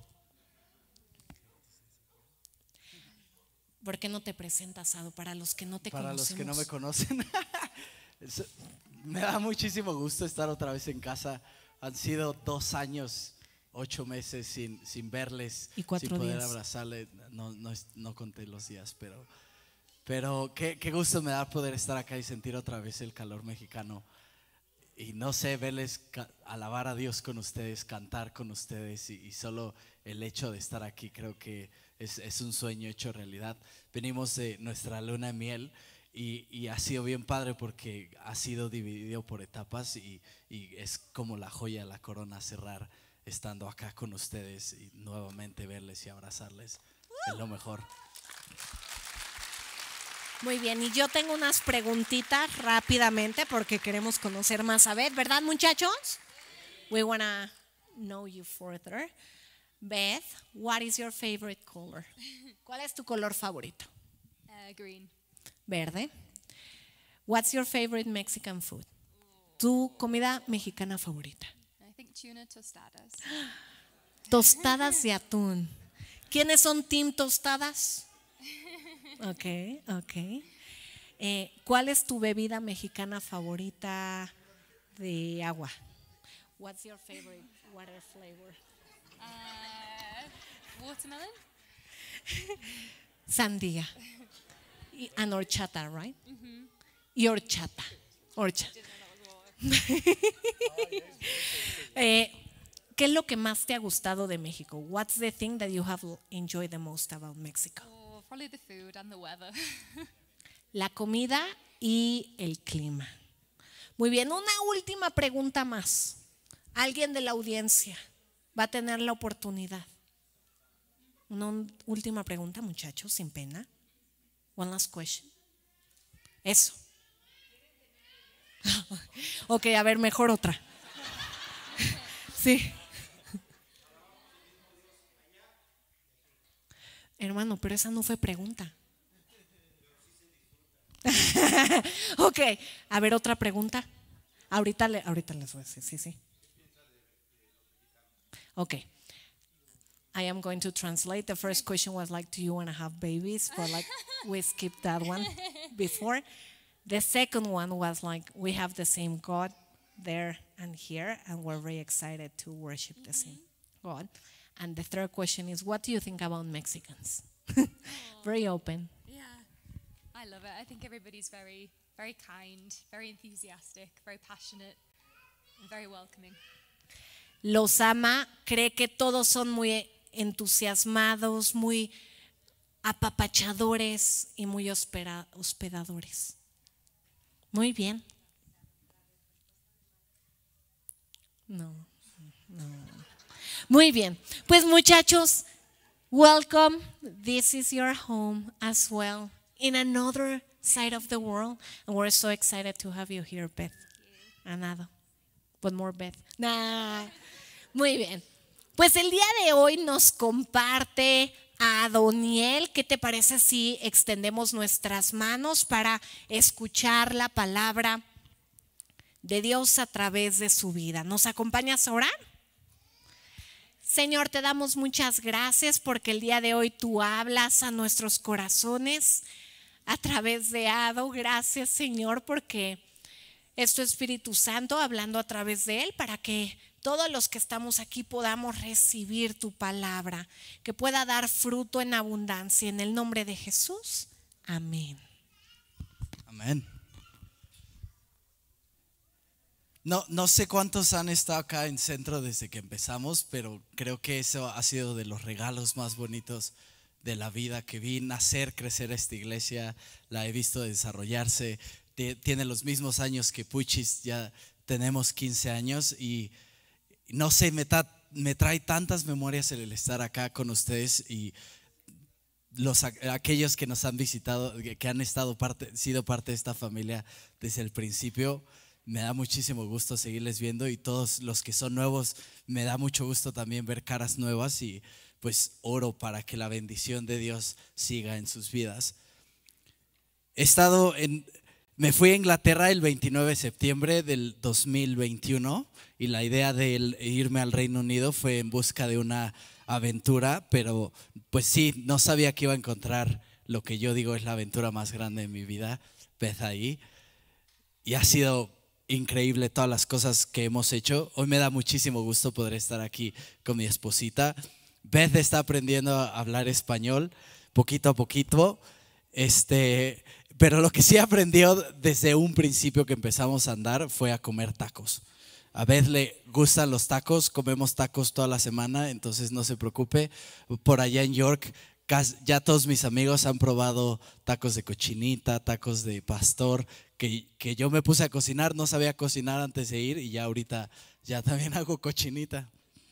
¿Por qué no te presentas, Ado, para los que no te Para conocemos? los que no me conocen, es- me da muchísimo gusto estar otra vez en casa. Han sido dos años, ocho meses sin, sin verles, Y cuatro sin poder días. abrazarles. No, no, es- no conté los días, pero, pero qué, qué gusto me da poder estar acá y sentir otra vez el calor mexicano. Y no sé, verles ca- alabar a Dios con ustedes, cantar con ustedes y, y solo el hecho de estar aquí creo que es, es un sueño hecho realidad. Venimos de nuestra luna de miel y, y ha sido bien padre porque ha sido dividido por etapas y, y es como la joya de la corona cerrar estando acá con ustedes y nuevamente verles y abrazarles. Es lo mejor. Muy bien, y yo tengo unas preguntitas rápidamente porque queremos conocer más a Beth, ¿verdad, muchachos? We wanna know you further. Beth, what is your favorite color? ¿Cuál es tu color favorito? Uh, green. Verde. What's your favorite Mexican food? Tu comida mexicana favorita. I think tuna tostadas. Tostadas de atún. ¿Quiénes son team tostadas? Ok, ok. Eh, ¿Cuál es tu bebida mexicana favorita de agua? What's your favorite water flavor? Uh, watermelon. Sandía. Y, and horchata, right? Y horchata. Horchata. eh, ¿Qué es lo que más te ha gustado de México? What's the thing that you have enjoyed the most about Mexico? Oh, probably the food and the weather. La comida y el clima. Muy bien, una última pregunta más. Alguien de la audiencia va a tener la oportunidad. Una un- última pregunta, muchachos, sin pena. One last question. Eso. Ok, a ver, mejor otra. Sí. Hermano, pero esa no fue pregunta. Ok, a ver, otra pregunta. Ahorita, le, ahorita les voy a decir, sí, sí. Ok. I am going to translate. The first question was like, do you want to have babies? But like, we skipped that one before. The second one was like, we have the same God there and here, and we're very excited to worship the same God. And the third question is, what do you think about Mexicans? Very open. Yeah, I love it. I think everybody's very, very kind, very enthusiastic, very passionate, and very welcoming. Los ama, cree que todos son muy entusiasmados, muy apapachadores y muy hospera- hospedadores. Muy bien. No, no. Muy bien. Pues muchachos, welcome. This is your home as well in another side of the world. And we're so excited to have you here, Beth. Anado. But more Beth. Nah. Muy bien. Pues el día de hoy nos comparte a Doniel. ¿Qué te parece si extendemos nuestras manos para escuchar la palabra de Dios a través de su vida? ¿Nos acompañas a orar? Señor, te damos muchas gracias porque el día de hoy tú hablas a nuestros corazones a través de Ado. Gracias, Señor, porque es tu Espíritu Santo hablando a través de él para que todos los que estamos aquí podamos recibir tu palabra, que pueda dar fruto en abundancia. En el nombre de Jesús, amén. Amén. No, no sé cuántos han estado acá en Centro desde que empezamos, pero creo que eso ha sido de los regalos más bonitos de la vida, que vi nacer, crecer esta iglesia, la he visto desarrollarse. Tie- Tiene los mismos años que Puchis, ya tenemos quince años y no sé, me, ta, me trae tantas memorias el estar acá con ustedes y los, aquellos que nos han visitado, que han estado parte, sido parte de esta familia desde el principio. Me da muchísimo gusto seguirles viendo, y todos los que son nuevos, me da mucho gusto también ver caras nuevas, y pues oro para que la bendición de Dios siga en sus vidas. He estado en, me fui a Inglaterra el veintinueve de septiembre del dos mil veintiuno, y la idea de irme al Reino Unido fue en busca de una aventura, pero pues sí, no sabía que iba a encontrar lo que yo digo es la aventura más grande de mi vida, Beth ahí, y ha sido increíble todas las cosas que hemos hecho. Hoy me da muchísimo gusto poder estar aquí con mi esposita. Beth está aprendiendo a hablar español poquito a poquito, este, pero lo que sí aprendió desde un principio que empezamos a andar fue a comer tacos. A Beth le gustan los tacos, comemos tacos toda la semana, entonces no se preocupe. Por allá en York ya todos mis amigos han probado tacos de cochinita, tacos de pastor, que, que yo me puse a cocinar, no sabía cocinar antes de ir, y ya ahorita ya también hago cochinita.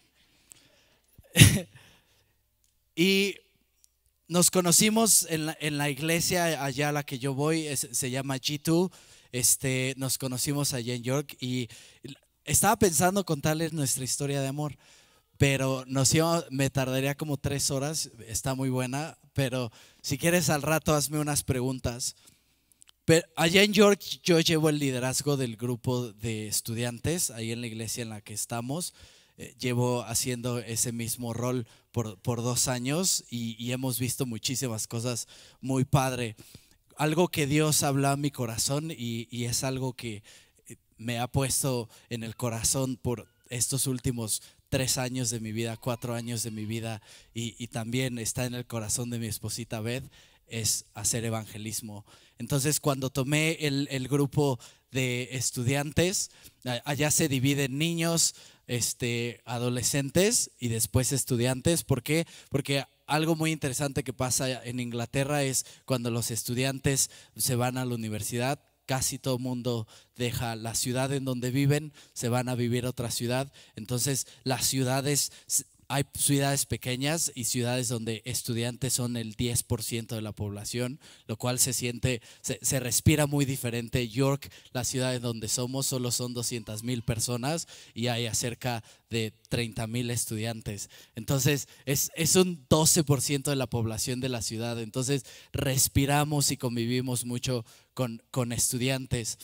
Y nos conocimos en la, en la iglesia allá a la que yo voy, es, se llama G dos, este, nos conocimos allá en York, y estaba pensando contarles nuestra historia de amor, pero nos iba, me tardaría como tres horas, está muy buena, pero si quieres al rato hazme unas preguntas. Pero allá en York yo llevo el liderazgo del grupo de estudiantes, ahí en la iglesia en la que estamos. Eh, llevo haciendo ese mismo rol por, por dos años y, y hemos visto muchísimas cosas muy padre. Algo que Dios habla a mi corazón y, y es algo que me ha puesto en el corazón por estos últimos tres años de mi vida, cuatro años de mi vida, y, y también está en el corazón de mi esposita Beth, es hacer evangelismo. Entonces, cuando tomé el, el grupo de estudiantes, allá se dividen niños, este, adolescentes y después estudiantes. ¿Por qué? Porque algo muy interesante que pasa en Inglaterra es cuando los estudiantes se van a la universidad, casi todo el mundo deja la ciudad en donde viven, se van a vivir a otra ciudad. Entonces las ciudades, hay ciudades pequeñas y ciudades donde estudiantes son el diez por ciento de la población, lo cual se siente, se, se respira muy diferente. York, la ciudad en donde somos, solo son doscientas mil personas y hay cerca de treinta mil estudiantes. Entonces es, es un doce por ciento de la población de la ciudad. Entonces respiramos y convivimos mucho con, con estudiantes.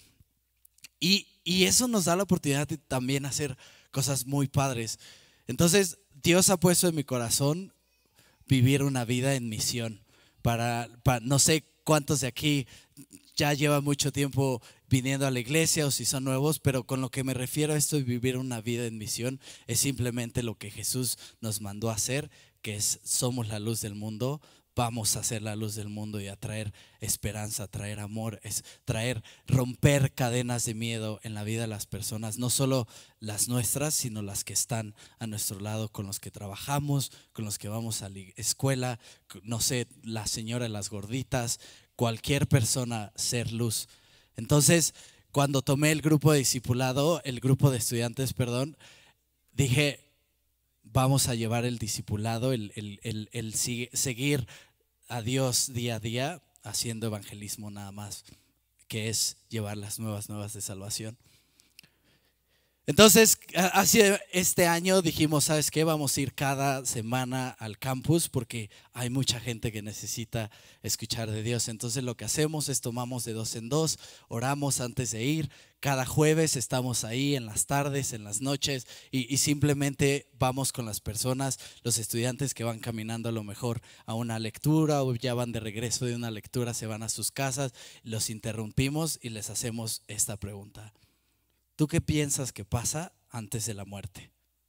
Y, y eso nos da la oportunidad de también hacer cosas muy padres. Entonces Dios ha puesto en mi corazón vivir una vida en misión. Para, para, no sé cuántos de aquí ya llevan mucho tiempo viniendo a la iglesia o si son nuevos, pero con lo que me refiero a esto de vivir una vida en misión es simplemente lo que Jesús nos mandó a hacer, que es somos la luz del mundo. Vamos a ser la luz del mundo y a traer esperanza, traer amor, es traer, romper cadenas de miedo en la vida de las personas, no solo las nuestras, sino las que están a nuestro lado, con los que trabajamos, con los que vamos a la escuela, no sé, la señora de las gorditas, cualquier persona, ser luz. Entonces, cuando tomé el grupo de discipulado, el grupo de estudiantes, perdón, dije, vamos a llevar el discipulado, el, el, el, el seguir a Dios día a día haciendo evangelismo nada más, que es llevar las nuevas nuevas de salvación. Entonces, así este año dijimos, ¿sabes qué? Vamos a ir cada semana al campus porque hay mucha gente que necesita escuchar de Dios. Entonces lo que hacemos es tomamos de dos en dos, oramos antes de ir. Cada jueves estamos ahí en las tardes, en las noches y, y simplemente vamos con las personas, los estudiantes que van caminando a lo mejor a una lectura o ya van de regreso de una lectura, se van a sus casas, los interrumpimos y les hacemos esta pregunta. ¿Tú qué piensas que pasa antes de la muerte?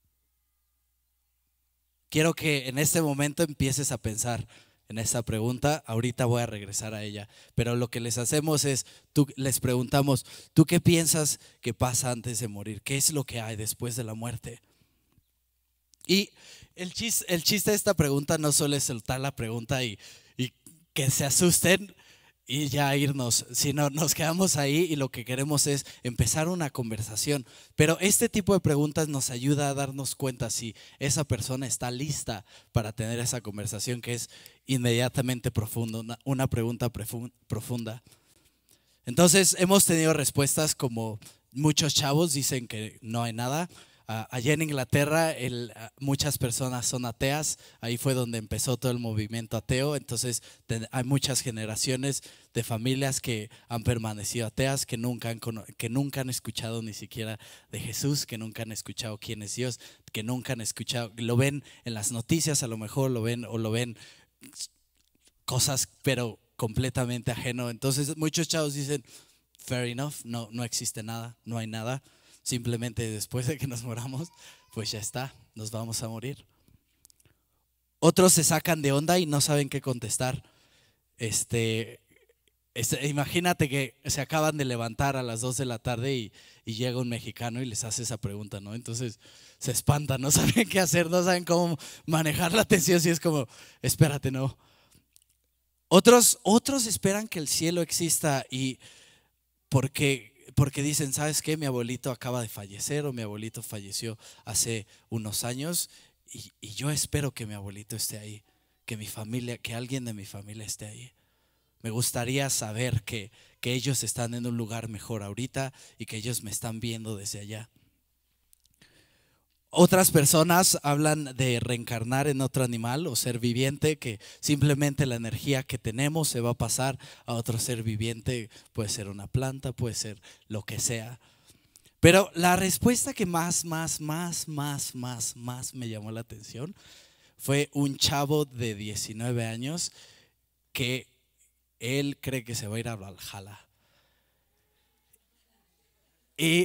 Quiero que en este momento empieces a pensar en esa pregunta. Ahorita voy a regresar a ella, pero lo que les hacemos es, tú, les preguntamos, ¿tú qué piensas que pasa antes de morir? ¿Qué es lo que hay después de la muerte? Y el chiste, el chiste de esta pregunta no solo es soltar la pregunta y, y que se asusten y ya irnos, sino nos quedamos ahí y lo que queremos es empezar una conversación. Pero este tipo de preguntas nos ayuda a darnos cuenta si esa persona está lista para tener esa conversación, que es inmediatamente profunda, una, una pregunta profunda. Entonces hemos tenido respuestas como muchos chavos dicen que no hay nada. Uh, allá en Inglaterra el, uh, muchas personas son ateas, ahí fue donde empezó todo el movimiento ateo, entonces te, hay muchas generaciones de familias que han permanecido ateas, que nunca, han, que nunca han escuchado ni siquiera de Jesús, que nunca han escuchado quién es Dios, que nunca han escuchado, lo ven en las noticias a lo mejor, lo ven o lo ven cosas pero completamente ajeno. Entonces muchos chavos dicen, fair enough, no, no existe nada, no hay nada. Simplemente después de que nos moramos, pues ya está, nos vamos a morir. Otros se sacan de onda y no saben qué contestar. Este, este, imagínate que se acaban de levantar a las dos de la tarde y, y llega un mexicano y les hace esa pregunta, ¿no? Entonces se espantan, no saben qué hacer, no saben cómo manejar la atención, si es como, espérate, no. Otros, otros esperan que el cielo exista y porque... Porque dicen, ¿sabes qué? Mi abuelito acaba de fallecer o mi abuelito falleció hace unos años y, y yo espero que mi abuelito esté ahí, que mi familia, que alguien de mi familia esté ahí. Me gustaría saber que, que ellos están en un lugar mejor ahorita y que ellos me están viendo desde allá. Otras personas hablan de reencarnar en otro animal o ser viviente, que simplemente la energía que tenemos se va a pasar a otro ser viviente, puede ser una planta, puede ser lo que sea. Pero la respuesta que más, más, más, más, más, más me llamó la atención fue un chavo de diecinueve años que él cree que se va a ir a Valhalla. Y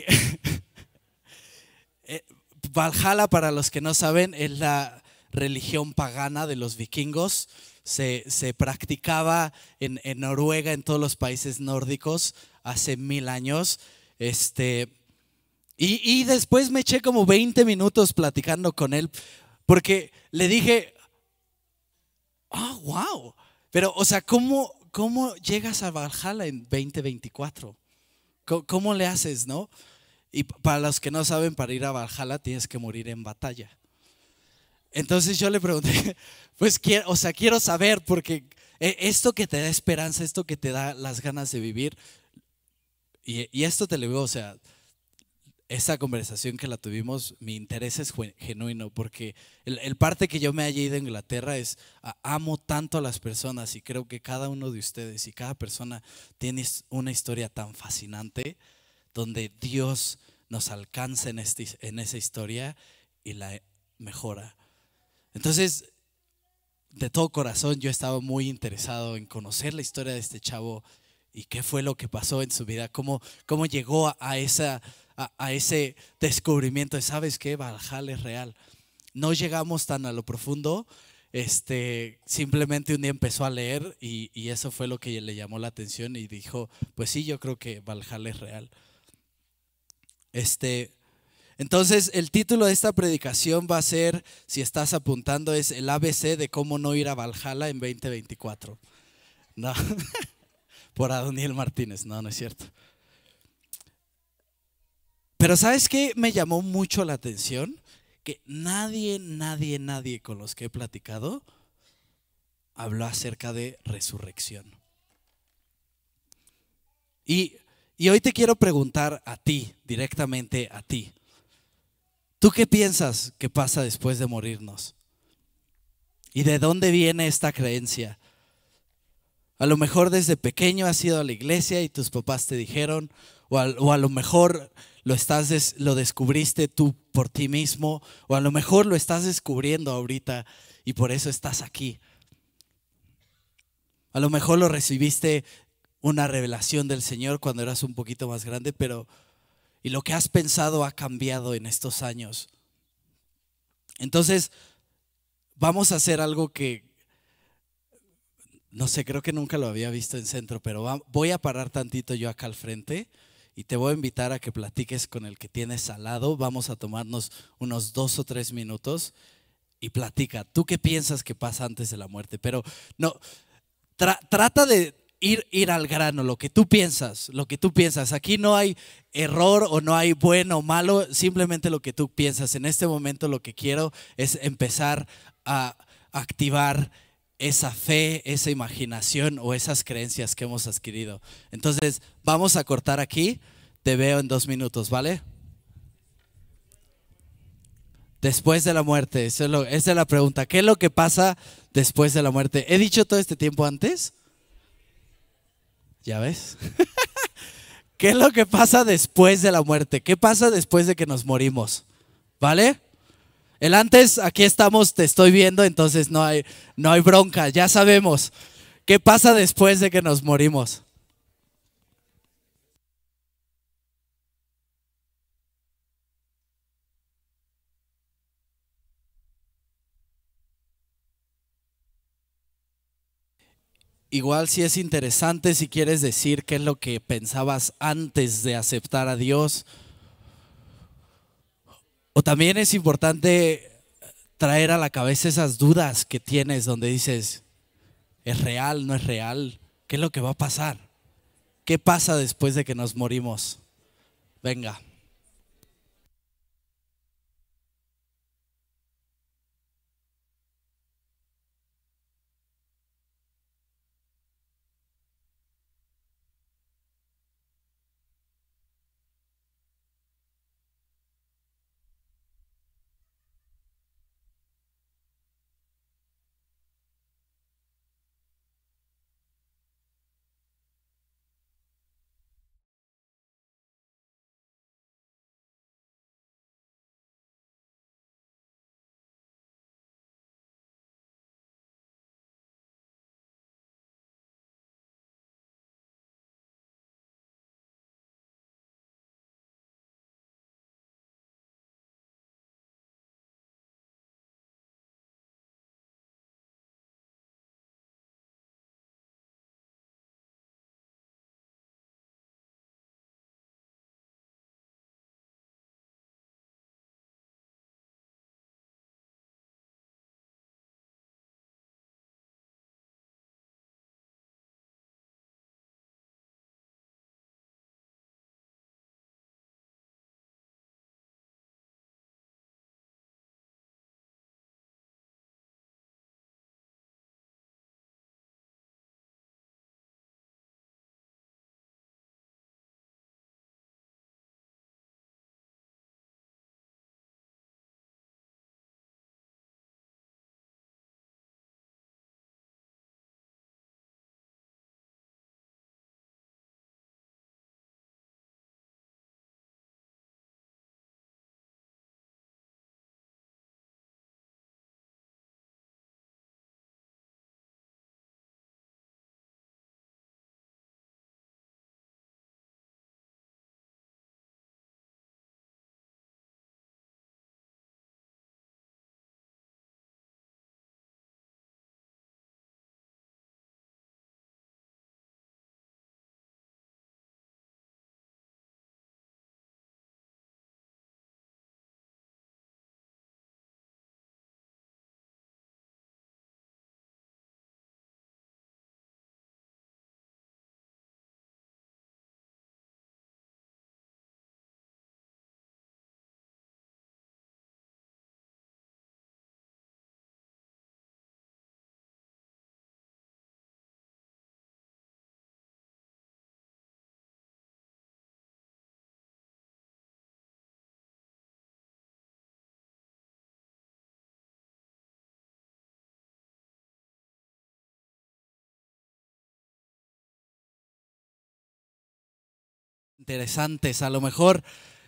Valhalla, para los que no saben, es la religión pagana de los vikingos. Se, se practicaba en, en Noruega, en todos los países nórdicos, hace mil años. Este, y, y después me eché como veinte minutos platicando con él, porque le dije, ah, oh, wow. Pero, o sea, ¿cómo, cómo llegas a Valhalla en veinte veinticuatro? ¿Cómo, cómo le haces, no? Y para los que no saben, para ir a Valhalla tienes que morir en batalla. Entonces yo le pregunté, pues quiero, o sea, quiero saber, porque esto que te da esperanza, esto que te da las ganas de vivir, y, y esto te lo digo, o sea, esa conversación que la tuvimos, mi interés es genuino, porque el, el parte que yo me haya ido a Inglaterra es, amo tanto a las personas y creo que cada uno de ustedes y cada persona tiene una historia tan fascinante, donde Dios nos alcanza en, este, en esa historia y la mejora. Entonces, de todo corazón, yo estaba muy interesado en conocer la historia de este chavo y qué fue lo que pasó en su vida, cómo, cómo llegó a, a, esa, a, a ese descubrimiento de, ¿sabes qué? Valhalla es real. No llegamos tan a lo profundo, este, simplemente un día empezó a leer y, y eso fue lo que le llamó la atención y dijo, pues sí, yo creo que Valhalla es real. Este, entonces el título de esta predicación va a ser, si estás apuntando, es el A B C de cómo no ir a Valhalla en veinte veinticuatro. No, por Adoniel Martínez, no, no es cierto. Pero ¿sabes qué me llamó mucho la atención? Que nadie, nadie, nadie con los que he platicado habló acerca de resurrección. Y Y hoy te quiero preguntar a ti, directamente a ti. ¿Tú qué piensas que pasa después de morirnos? ¿Y de dónde viene esta creencia? A lo mejor desde pequeño has ido a la iglesia y tus papás te dijeron, o a, o a lo mejor lo, estás des, lo descubriste tú por ti mismo, o a lo mejor lo estás descubriendo ahorita y por eso estás aquí. A lo mejor lo recibiste una revelación del Señor cuando eras un poquito más grande, pero y lo que has pensado ha cambiado en estos años. Entonces, vamos a hacer algo que, no sé, creo que nunca lo había visto en Centro, pero va, voy a parar tantito yo acá al frente y te voy a invitar a que platiques con el que tienes al lado. Vamos a tomarnos unos dos o tres minutos y platica. ¿Tú qué piensas que pasa antes de la muerte? Pero no, tra- trata de ir, ir al grano, lo que tú piensas, lo que tú piensas. Aquí no hay error o no hay bueno o malo, simplemente lo que tú piensas. En este momento lo que quiero es empezar a activar esa fe, esa imaginación o esas creencias que hemos adquirido. Entonces, vamos a cortar aquí. Te veo en dos minutos, ¿vale? Después de la muerte, eso es lo, esa es la pregunta. ¿Qué es lo que pasa después de la muerte? ¿He dicho todo este tiempo antes? ¿Ya ves? ¿Qué es lo que pasa después de la muerte? ¿Qué pasa después de que nos morimos? ¿Vale? El antes, aquí estamos, te estoy viendo, entonces no hay, no hay bronca, ya sabemos. ¿Qué pasa después de que nos morimos? Igual si es interesante, si quieres decir qué es lo que pensabas antes de aceptar a Dios. O también es importante traer a la cabeza esas dudas que tienes donde dices, ¿es real, no es real? ¿Qué es lo que va a pasar? ¿Qué pasa después de que nos morimos? Venga. Interesantes, a lo mejor,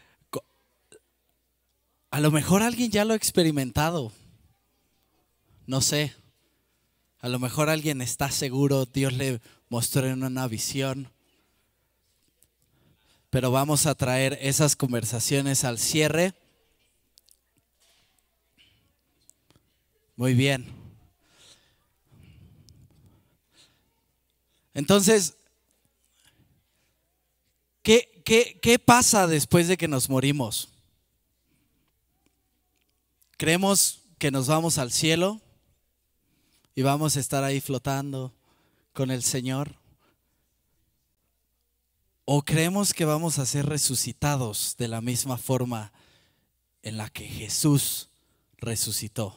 a lo mejor alguien ya lo ha experimentado, no sé, a lo mejor alguien está seguro, Dios le mostró en una visión, pero vamos a traer esas conversaciones al cierre. Muy bien. Entonces, ¿Qué, qué, ¿qué pasa después de que nos morimos? Creemos que nos vamos al cielo y vamos a estar ahí flotando con el Señor. ¿O creemos que vamos a ser resucitados de la misma forma en la que Jesús resucitó?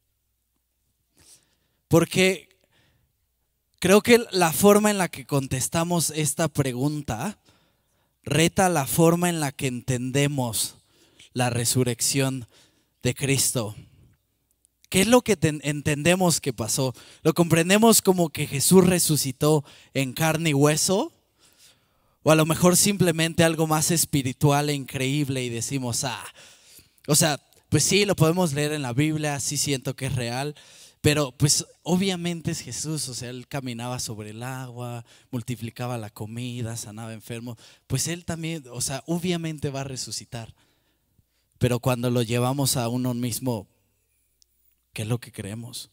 Porque creo que la forma en la que contestamos esta pregunta reta la forma en la que entendemos la resurrección de Cristo. ¿Qué es lo que entendemos que pasó? ¿Lo comprendemos como que Jesús resucitó en carne y hueso? O a lo mejor simplemente algo más espiritual e increíble y decimos, ah, o sea, pues sí, lo podemos leer en la Biblia, sí siento que es real, pero pues obviamente es Jesús, o sea, Él caminaba sobre el agua, multiplicaba la comida, sanaba enfermos, pues Él también, o sea, obviamente va a resucitar. Pero cuando lo llevamos a uno mismo, ¿qué es lo que creemos?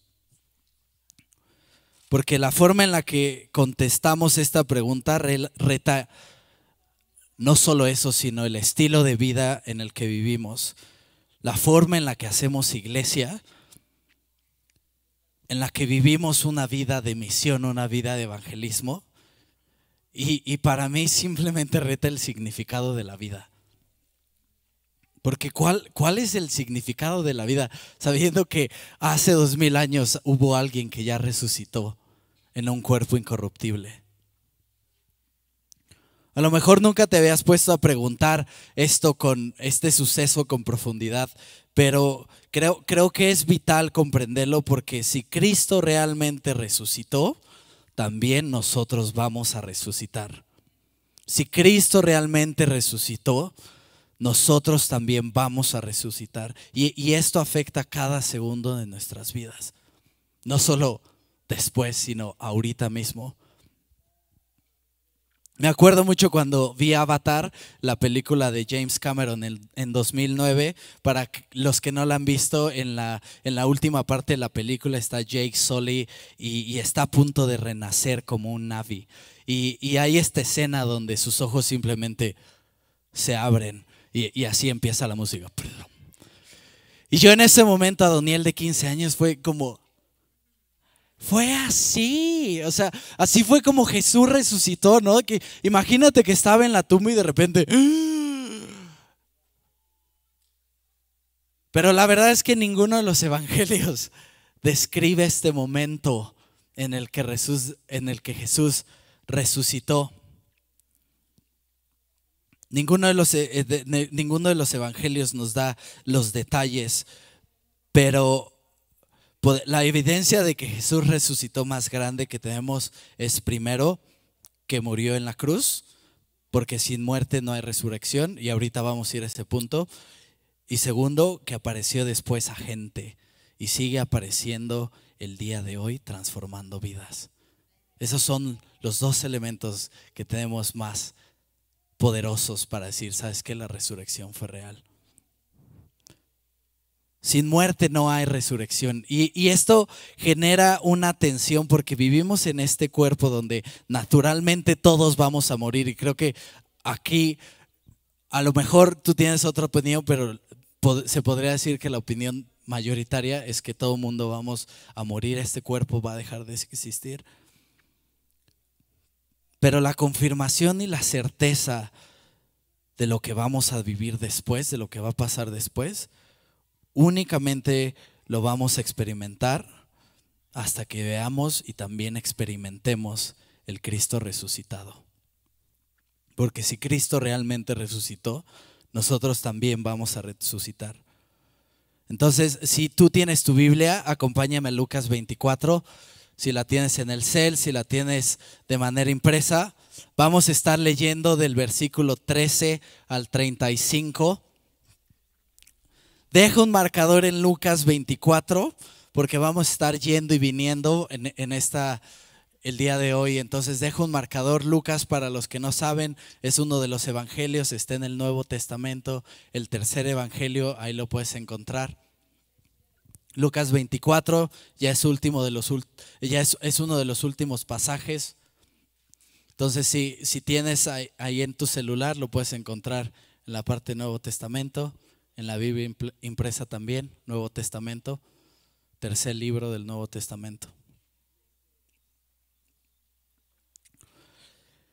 Porque la forma en la que contestamos esta pregunta reta no solo eso, sino el estilo de vida en el que vivimos, la forma en la que hacemos iglesia, en la que vivimos una vida de misión, una vida de evangelismo, y, y para mí simplemente reta el significado de la vida. Porque ¿cuál, ¿cuál es el significado de la vida? Sabiendo que hace dos mil años hubo alguien que ya resucitó en un cuerpo incorruptible. A lo mejor nunca te habías puesto a preguntar esto con este suceso con profundidad, pero creo, creo que es vital comprenderlo, porque si Cristo realmente resucitó, también nosotros vamos a resucitar. Si Cristo realmente resucitó, nosotros también vamos a resucitar. Y, y esto afecta cada segundo de nuestras vidas. No solo después, sino ahorita mismo. Me acuerdo mucho cuando vi Avatar, la película de James Cameron en, en dos mil nueve. Para los que no la han visto, en la, en la última parte de la película está Jake Sully y, y está a punto de renacer como un Na'vi. Y, y hay esta escena donde sus ojos simplemente se abren y, y así empieza la música. Y yo en ese momento, a Doniel de quince años, fue como... Fue así, o sea, así fue como Jesús resucitó, ¿no? Que imagínate que estaba en la tumba y de repente... Pero la verdad es que ninguno de los evangelios describe este momento en el que Jesús, en el que Jesús resucitó. Ninguno de los, eh, de, ninguno de los evangelios nos da los detalles, pero la evidencia de que Jesús resucitó más grande que tenemos es, primero, que murió en la cruz, porque sin muerte no hay resurrección, y ahorita vamos a ir a ese punto. Y segundo, que apareció después a gente y sigue apareciendo el día de hoy, transformando vidas. Esos son los dos elementos que tenemos más poderosos para decir, ¿sabes qué? La resurrección fue real. Sin muerte no hay resurrección. Y, y esto genera una tensión, porque vivimos en este cuerpo donde naturalmente todos vamos a morir. Y creo que aquí a lo mejor tú tienes otra opinión, pero pod- se podría decir que la opinión mayoritaria es que todo mundo vamos a morir. Este cuerpo va a dejar de existir. Pero la confirmación y la certeza de lo que vamos a vivir después, de lo que va a pasar después, únicamente lo vamos a experimentar hasta que veamos y también experimentemos el Cristo resucitado. Porque si Cristo realmente resucitó, nosotros también vamos a resucitar. Entonces, si tú tienes tu Biblia, acompáñame a Lucas veinticuatro. Si la tienes en el cel, si la tienes de manera impresa, vamos a estar leyendo del versículo trece al treinta y cinco. Deja un marcador en Lucas veinticuatro, porque vamos a estar yendo y viniendo en, en esta, el día de hoy. Entonces deja un marcador. Lucas, para los que no saben, es uno de los evangelios, está en el Nuevo Testamento, el tercer evangelio, ahí lo puedes encontrar. Lucas veinticuatro ya es, último de los, ya es, es uno de los últimos pasajes. Entonces si, si tienes ahí, ahí en tu celular, lo puedes encontrar en la parte del Nuevo Testamento. En la Biblia impresa también, Nuevo Testamento, tercer libro del Nuevo Testamento.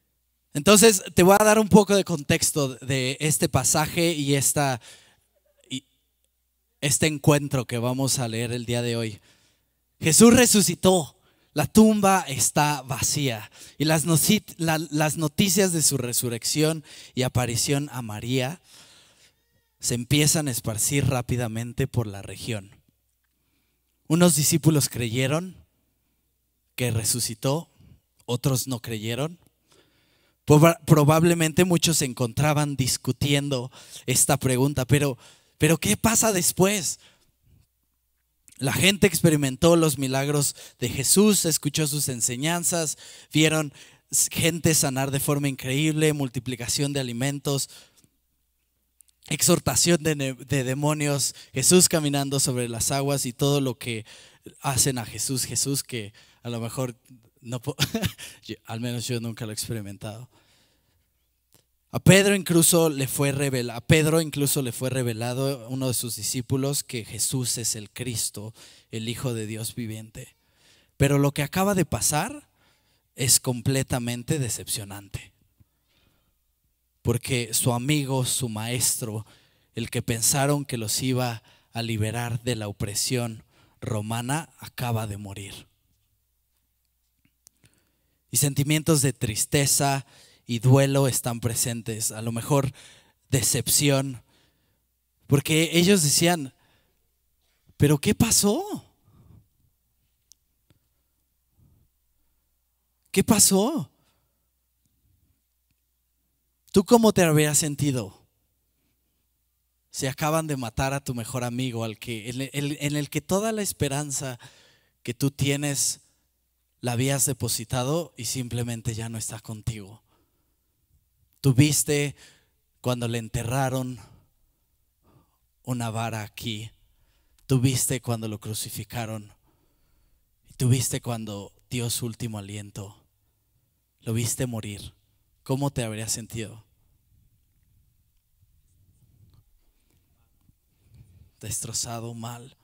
Entonces te voy a dar un poco de contexto de este pasaje y, esta, y este encuentro que vamos a leer el día de hoy. Jesús resucitó. La tumba está vacía y las, noci- la, las noticias de su resurrección y aparición a María se empiezan a esparcir rápidamente por la región. Unos discípulos creyeron que resucitó, otros no creyeron. Proba- probablemente muchos se encontraban discutiendo esta pregunta, pero, pero ¿qué pasa después? La gente experimentó los milagros de Jesús, escuchó sus enseñanzas, vieron gente sanar de forma increíble, multiplicación de alimentos, exhortación de, de demonios, Jesús caminando sobre las aguas y todo lo que hacen a Jesús. Jesús que a lo mejor, no, al menos yo nunca lo he experimentado. A Pedro incluso le fue revelado, a Pedro incluso le fue revelado, uno de sus discípulos, que Jesús es el Cristo, el Hijo de Dios viviente. Pero lo que acaba de pasar es completamente decepcionante. Porque su amigo, su maestro, el que pensaron que los iba a liberar de la opresión romana, acaba de morir. Y sentimientos de tristeza y duelo están presentes, a lo mejor decepción, porque ellos decían, ¿pero qué pasó? ¿Qué pasó? ¿Tú cómo te habrías sentido si acaban de matar a tu mejor amigo, al que, en el, en el que toda la esperanza que tú tienes la habías depositado y simplemente ya no está contigo? Tuviste cuando le enterraron una vara aquí, tuviste cuando lo crucificaron, tuviste cuando dio su último aliento, lo viste morir. ¿Cómo te habrías sentido? Destrozado, mal.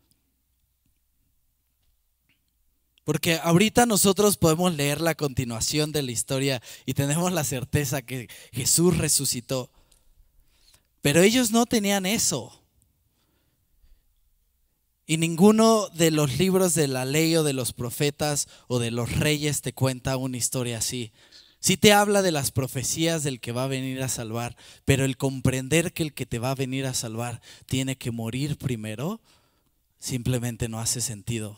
Porque ahorita nosotros podemos leer la continuación de la historia y tenemos la certeza que Jesús resucitó. Pero ellos no tenían eso. Y ninguno de los libros de la ley o de los profetas o de los reyes te cuenta una historia así. Sí te habla de las profecías del que va a venir a salvar, pero el comprender que el que te va a venir a salvar tiene que morir primero, simplemente no hace sentido.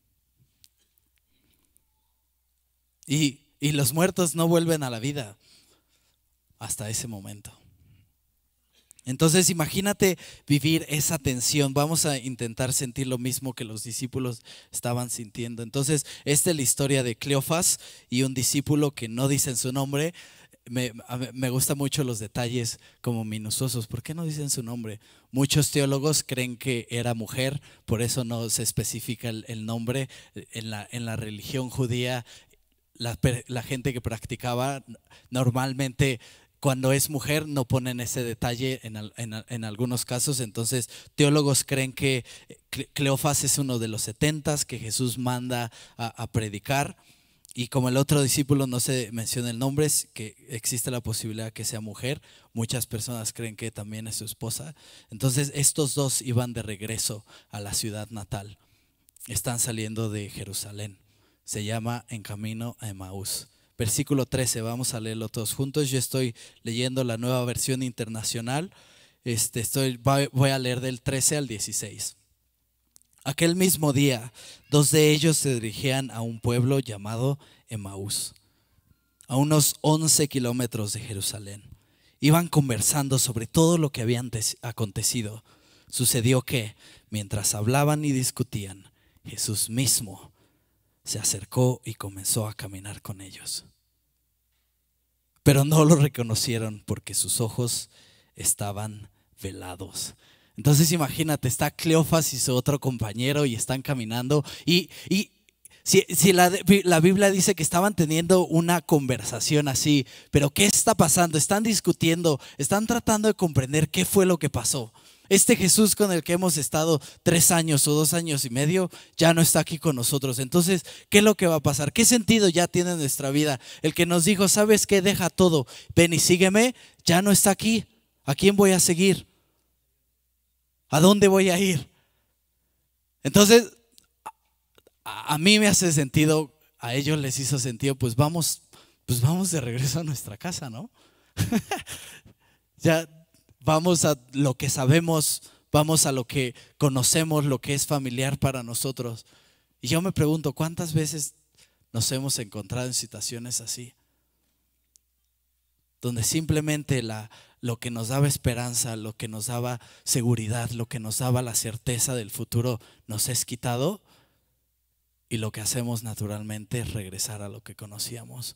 Y, y los muertos no vuelven a la vida hasta ese momento. Entonces imagínate vivir esa tensión. Vamos a intentar sentir lo mismo que los discípulos estaban sintiendo. Entonces esta es la historia de Cleofas y un discípulo que no dicen su nombre. Me, me gustan mucho los detalles como minuciosos. ¿Por qué no dicen su nombre? Muchos teólogos creen que era mujer, por eso no se especifica el, el nombre. En la, en la religión judía, la, la gente que practicaba normalmente, cuando es mujer no ponen ese detalle en, en, en algunos casos. Entonces teólogos creen que Cleofas es uno de los setentas que Jesús manda a, a predicar. Y como el otro discípulo no se menciona el nombre, es que existe la posibilidad que sea mujer. Muchas personas creen que también es su esposa. Entonces estos dos iban de regreso a la ciudad natal. Están saliendo de Jerusalén. Se llama En Camino a Emaús. Versículo trece, vamos a leerlo todos juntos. Yo estoy leyendo la Nueva Versión Internacional. Este, estoy, voy a leer del trece al dieciséis. Aquel mismo día, dos de ellos se dirigían a un pueblo llamado Emaús, a unos once kilómetros de Jerusalén. Iban conversando sobre todo lo que había acontecido. Sucedió que, mientras hablaban y discutían, Jesús mismo se acercó y comenzó a caminar con ellos. Pero no lo reconocieron porque sus ojos estaban velados. Entonces imagínate, está Cleofas y su otro compañero y están caminando y, y si, si la, la Biblia dice que estaban teniendo una conversación así, pero ¿qué está pasando? Están discutiendo, están tratando de comprender qué fue lo que pasó. Este Jesús con el que hemos estado tres años o dos años y medio ya no está aquí con nosotros. Entonces, ¿qué es lo que va a pasar? ¿Qué sentido ya tiene nuestra vida? El que nos dijo, ¿sabes qué? Deja todo, ven y sígueme, ya no está aquí. ¿A quién voy a seguir? ¿A dónde voy a ir? Entonces, a, a mí me hace sentido, a ellos les hizo sentido, pues vamos, pues vamos de regreso a nuestra casa, ¿no? Ya vamos a lo que sabemos, vamos a lo que conocemos, lo que es familiar para nosotros. Y yo me pregunto, ¿cuántas veces nos hemos encontrado en situaciones así? Donde simplemente la, lo que nos daba esperanza, lo que nos daba seguridad, lo que nos daba la certeza del futuro nos es quitado, y lo que hacemos naturalmente es regresar a lo que conocíamos.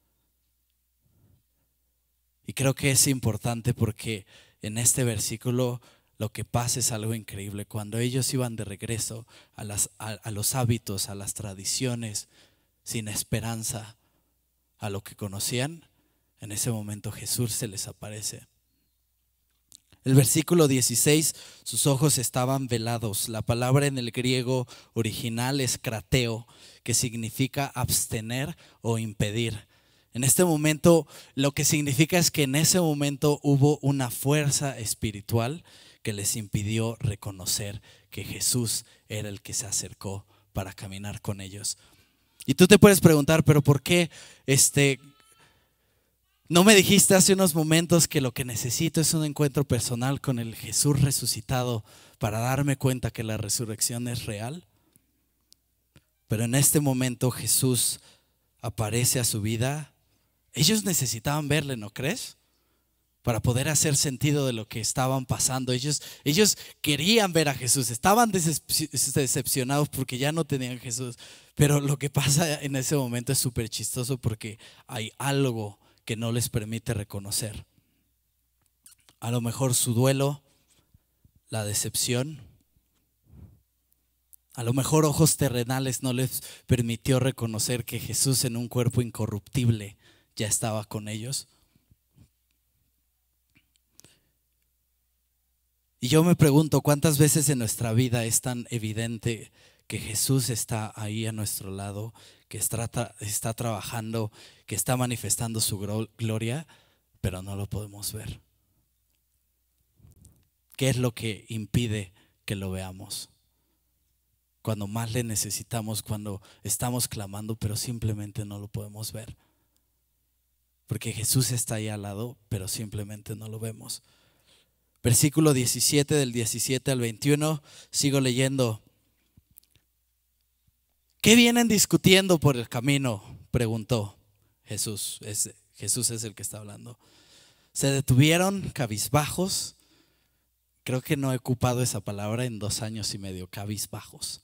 Y creo que es importante porque en este versículo lo que pasa es algo increíble. Cuando ellos iban de regreso a, las, a, a los hábitos, a las tradiciones, sin esperanza, a lo que conocían, en ese momento Jesús se les aparece. El versículo dieciséis, sus ojos estaban velados. La palabra en el griego original es krateo, que significa abstener o impedir. En este momento lo que significa es que en ese momento hubo una fuerza espiritual que les impidió reconocer que Jesús era el que se acercó para caminar con ellos. Y tú te puedes preguntar, pero ¿por qué este, no me dijiste hace unos momentos que lo que necesito es un encuentro personal con el Jesús resucitado para darme cuenta que la resurrección es real? Pero en este momento Jesús aparece a su vida. Ellos necesitaban verle, ¿no crees? Para poder hacer sentido de lo que estaban pasando. Ellos, ellos querían ver a Jesús, estaban decepcionados porque ya no tenían Jesús. Pero lo que pasa en ese momento es súper chistoso porque hay algo que no les permite reconocer. A lo mejor su duelo, la decepción, a lo mejor ojos terrenales no les permitió reconocer que Jesús en un cuerpo incorruptible ya estaba con ellos. Y yo me pregunto, ¿cuántas veces en nuestra vida es tan evidente que Jesús está ahí a nuestro lado, que está, está trabajando, que está manifestando su gloria, pero no lo podemos ver? ¿Qué es lo que impide que lo veamos? Cuando más le necesitamos, cuando estamos clamando, pero simplemente no lo podemos ver. Porque Jesús está ahí al lado, pero simplemente no lo vemos. Versículo diecisiete, del diecisiete al veintiuno, sigo leyendo. ¿Qué vienen discutiendo por el camino?, preguntó Jesús. Es, Jesús es el que está hablando. Se detuvieron cabizbajos. Creo que no he ocupado esa palabra en dos años y medio, cabizbajos.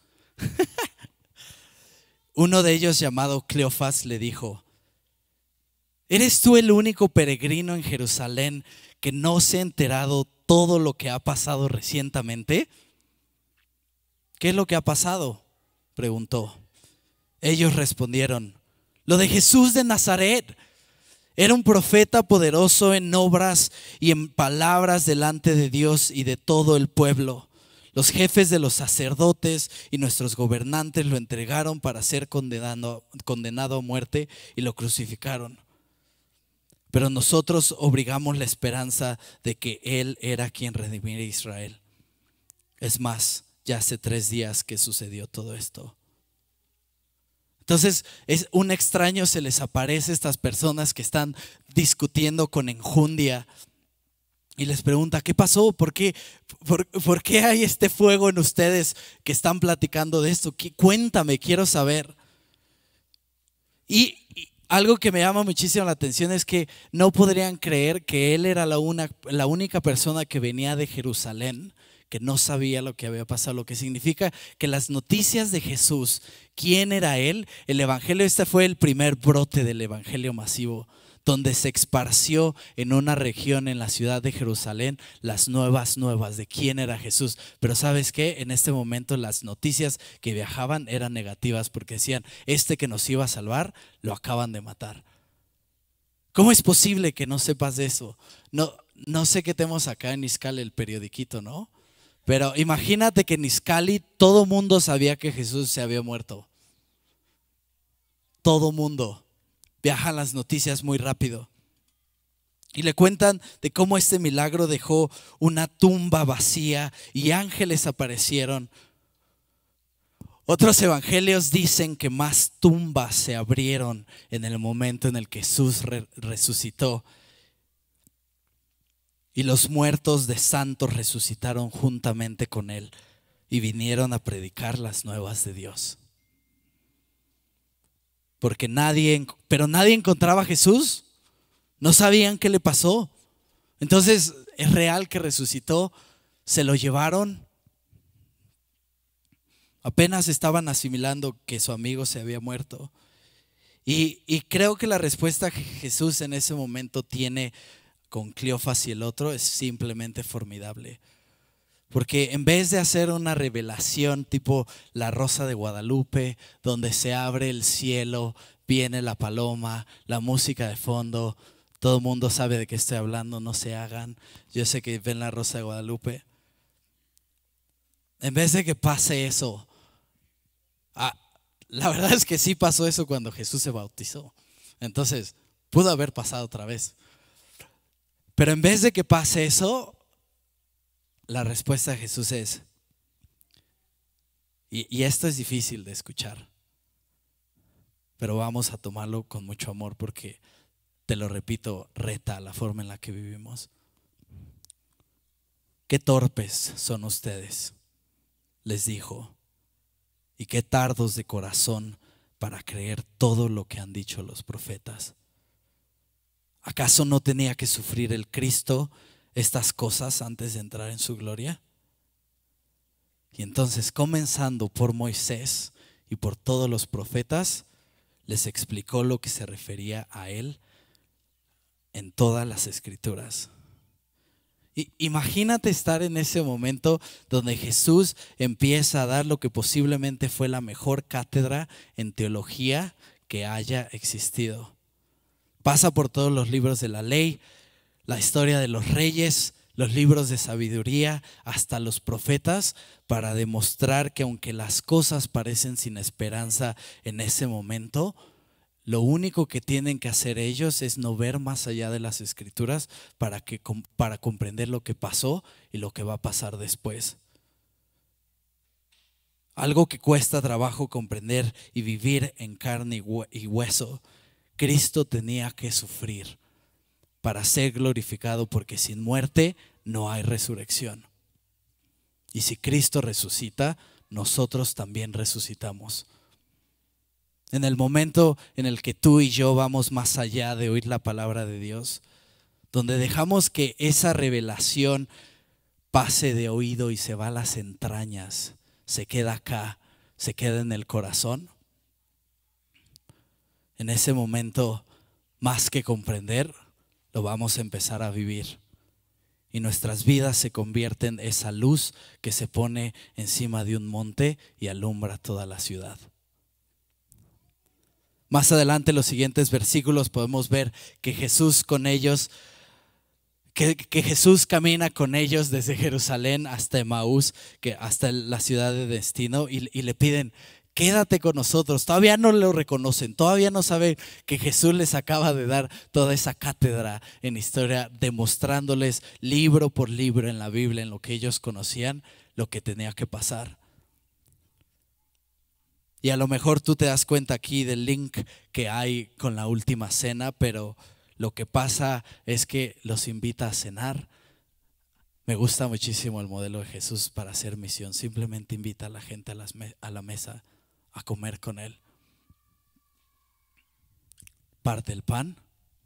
Uno de ellos, llamado Cleofas, le dijo: ¿eres tú el único peregrino en Jerusalén que no se ha enterado todo lo que ha pasado recientemente? ¿Qué es lo que ha pasado?, preguntó. Ellos respondieron: lo de Jesús de Nazaret. Era un profeta poderoso en obras y en palabras delante de Dios y de todo el pueblo. Los jefes de los sacerdotes y nuestros gobernantes lo entregaron para ser condenado, condenado a muerte y lo crucificaron. Pero nosotros obligamos la esperanza de que Él era quien redimiera a Israel. Es más, ya hace tres días que sucedió todo esto. Entonces, es un extraño se les aparece a estas personas que están discutiendo con enjundia y les pregunta: ¿qué pasó? ¿Por qué, por, ¿Por qué hay este fuego en ustedes que están platicando de esto? Cuéntame, quiero saber. Y, y algo que me llama muchísimo la atención es que no podrían creer que él era la, una, la única persona que venía de Jerusalén que no sabía lo que había pasado, lo que significa que las noticias de Jesús, quién era él, el evangelio, este fue el primer brote del evangelio masivo, donde se esparció en una región en la ciudad de Jerusalén las nuevas nuevas de quién era Jesús. Pero ¿sabes qué? En este momento las noticias que viajaban eran negativas porque decían: este que nos iba a salvar lo acaban de matar. ¿Cómo es posible que no sepas de eso? No, no sé qué tenemos acá en Izcal, el periodiquito, ¿no? Pero imagínate que en Izcalli todo mundo sabía que Jesús se había muerto. Todo mundo. Viajan las noticias muy rápido. Y le cuentan de cómo este milagro dejó una tumba vacía y ángeles aparecieron. Otros evangelios dicen que más tumbas se abrieron en el momento en el que Jesús re- resucitó. Y los muertos de santos resucitaron juntamente con él y vinieron a predicar las nuevas de Dios. Porque nadie, pero nadie encontraba a Jesús. No sabían qué le pasó. Entonces, ¿es real que resucitó? ¿Se lo llevaron? Apenas estaban asimilando que su amigo se había muerto. Y, y creo que la respuesta que Jesús en ese momento tiene con Cleofas y el otro es simplemente formidable. Porque en vez de hacer una revelación tipo la Rosa de Guadalupe, donde se abre el cielo, viene la paloma, la música de fondo, todo el mundo sabe de qué estoy hablando, no se hagan. Yo sé que ven la Rosa de Guadalupe. En vez de que pase eso, ah, la verdad es que sí pasó eso cuando Jesús se bautizó. Entonces, pudo haber pasado otra vez. Pero en vez de que pase eso, la respuesta de Jesús es, y, y esto es difícil de escuchar, pero vamos a tomarlo con mucho amor porque, te lo repito, reta la forma en la que vivimos. Qué torpes son ustedes, les dijo, y qué tardos de corazón para creer todo lo que han dicho los profetas. ¿Acaso no tenía que sufrir el Cristo estas cosas antes de entrar en su gloria? Y entonces, comenzando por Moisés y por todos los profetas, les explicó lo que se refería a él en todas las escrituras. Y imagínate estar en ese momento donde Jesús empieza a dar lo que posiblemente fue la mejor cátedra en teología que haya existido. Pasa por todos los libros de la ley, la historia de los reyes, los libros de sabiduría, hasta los profetas, para demostrar que aunque las cosas parecen sin esperanza en ese momento, lo único que tienen que hacer ellos es no ver más allá de las escrituras para, que, para comprender lo que pasó y lo que va a pasar después. Algo que cuesta trabajo comprender y vivir en carne y hueso. Cristo tenía que sufrir para ser glorificado, porque sin muerte no hay resurrección. Y si Cristo resucita, nosotros también resucitamos. En el momento en el que tú y yo vamos más allá de oír la palabra de Dios, donde dejamos que esa revelación pase de oído y se va a las entrañas, se queda acá, se queda en el corazón, en ese momento, más que comprender, lo vamos a empezar a vivir. Y nuestras vidas se convierten en esa luz que se pone encima de un monte y alumbra toda la ciudad. Más adelante, en los siguientes versículos, podemos ver que Jesús con ellos, que, que Jesús camina con ellos desde Jerusalén hasta Emaús, que hasta la ciudad de destino, y, y le piden, quédate con nosotros. Todavía no lo reconocen, todavía no saben que Jesús les acaba de dar toda esa cátedra en historia, demostrándoles libro por libro en la Biblia, en lo que ellos conocían, lo que tenía que pasar. Y a lo mejor tú te das cuenta aquí del link que hay con la última cena, pero lo que pasa es que los invita a cenar. Me gusta muchísimo el modelo de Jesús para hacer misión. Simplemente invita a la gente a, las me- a la mesa a comer con él. Parte el pan,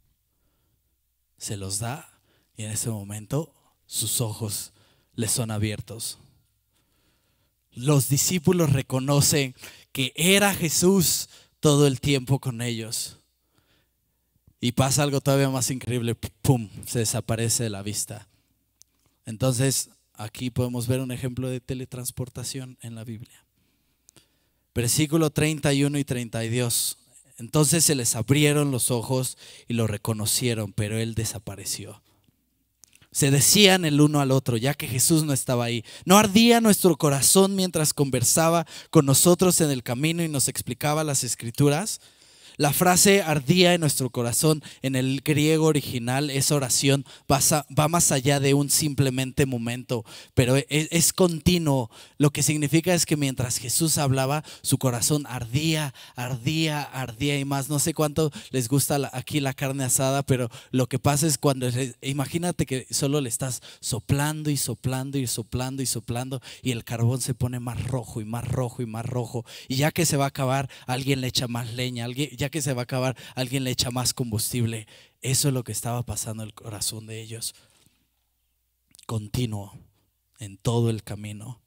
se los da, y en ese momento sus ojos les son abiertos. Los discípulos reconocen que era Jesús todo el tiempo con ellos. Y pasa algo todavía más increíble, pum, se desaparece de la vista. Entonces, aquí podemos ver un ejemplo de teletransportación en la Biblia. Versículo treinta y uno y treinta y dos. Entonces se les abrieron los ojos y lo reconocieron, pero él desapareció. Se decían el uno al otro, ya que Jesús no estaba ahí. ¿No ardía nuestro corazón mientras conversaba con nosotros en el camino y nos explicaba las Escrituras? La frase ardía en nuestro corazón en el griego original, esa oración va más allá de un simplemente momento, pero es, es continuo. Lo que significa es que mientras Jesús hablaba, su corazón ardía, ardía, ardía y más. No sé cuánto les gusta la, aquí la carne asada, pero lo que pasa es cuando, imagínate que solo le estás soplando y soplando y soplando y soplando y el carbón se pone más rojo y más rojo y más rojo. Y ya que se va a acabar, alguien le echa más leña, alguien, ya que se va a acabar, alguien le echa más combustible. Eso es lo que estaba pasando en el corazón de ellos. Continuo en todo el camino.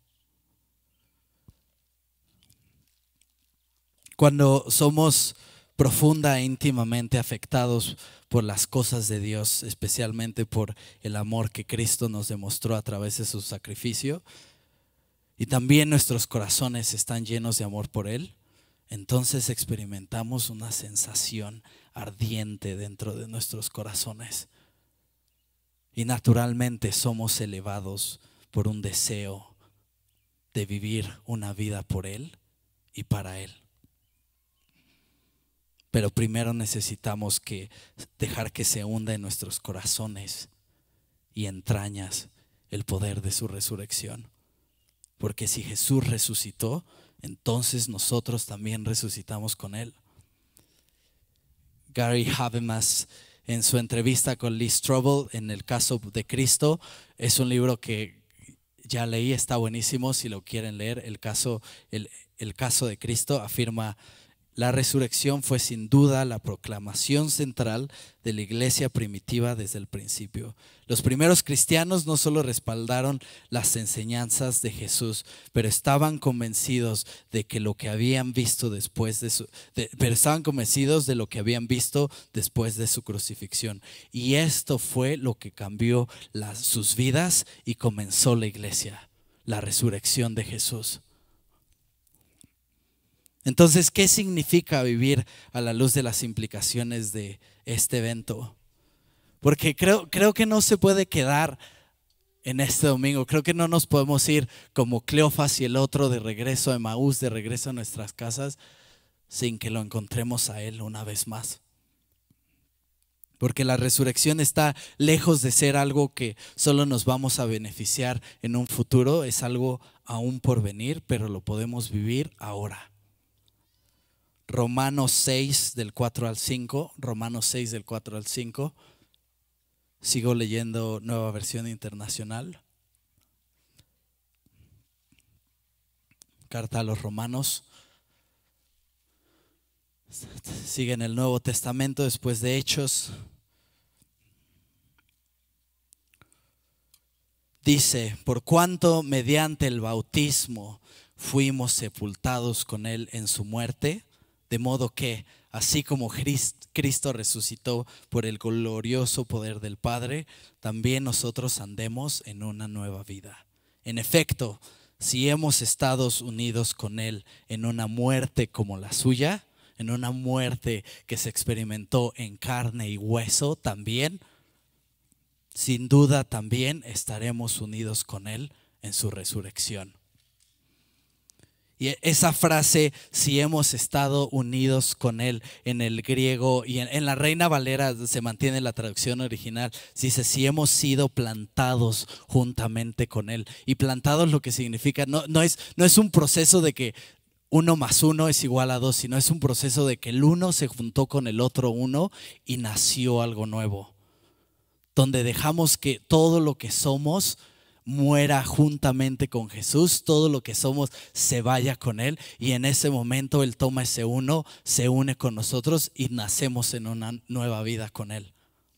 Cuando somos profunda e íntimamente afectados por las cosas de Dios, especialmente por el amor que Cristo nos demostró a través de su sacrificio, y también nuestros corazones están llenos de amor por Él, entonces experimentamos una sensación ardiente dentro de nuestros corazones. Y naturalmente somos elevados por un deseo de vivir una vida por Él y para Él. Pero primero necesitamos que dejar que se hunda en nuestros corazones y entrañas el poder de su resurrección. Porque si Jesús resucitó, entonces nosotros también resucitamos con Él. Gary Habermas, en su entrevista con Lee Strobel en El caso de Cristo, es un libro que ya leí, está buenísimo si lo quieren leer. El caso, el, el caso de Cristo afirma: la resurrección fue sin duda la proclamación central de la iglesia primitiva desde el principio. Los primeros cristianos no solo respaldaron las enseñanzas de Jesús, pero estaban convencidos de que lo que habían visto después de su, de, pero estaban convencidos de lo que habían visto después de su crucifixión. Y esto fue lo que cambió las, sus vidas y comenzó la iglesia, la resurrección de Jesús. Entonces, ¿qué significa vivir a la luz de las implicaciones de este evento? Porque creo, creo que no se puede quedar en este domingo. Creo que no nos podemos ir como Cleofas y el otro de regreso a Emaús, de regreso a nuestras casas, sin que lo encontremos a Él una vez más. Porque la resurrección está lejos de ser algo que solo nos vamos a beneficiar en un futuro. Es algo aún por venir, pero lo podemos vivir ahora. Romanos seis del cuatro al cinco, Romanos seis del cuatro al cinco. Sigo leyendo Nueva Versión Internacional. Carta a los Romanos. Sigue en el Nuevo Testamento después de Hechos. Dice: por cuanto mediante el bautismo fuimos sepultados con Él en su muerte, de modo que, así como Cristo resucitó por el glorioso poder del Padre, también nosotros andemos en una nueva vida. En efecto, si hemos estado unidos con Él en una muerte como la suya, en una muerte que se experimentó en carne y hueso también, sin duda también estaremos unidos con Él en su resurrección. Y esa frase, si hemos estado unidos con Él, en el griego y en, en la Reina Valera se mantiene la traducción original, dice: si hemos sido plantados juntamente con Él. Y plantados lo que significa, no, no, es, no es un proceso de que uno más uno es igual a dos, sino es un proceso de que el uno se juntó con el otro uno y nació algo nuevo. Donde dejamos que todo lo que somos muera juntamente con Jesús, todo lo que somos se vaya con Él, y en ese momento Él toma ese uno, se une con nosotros y nacemos en una nueva vida con Él.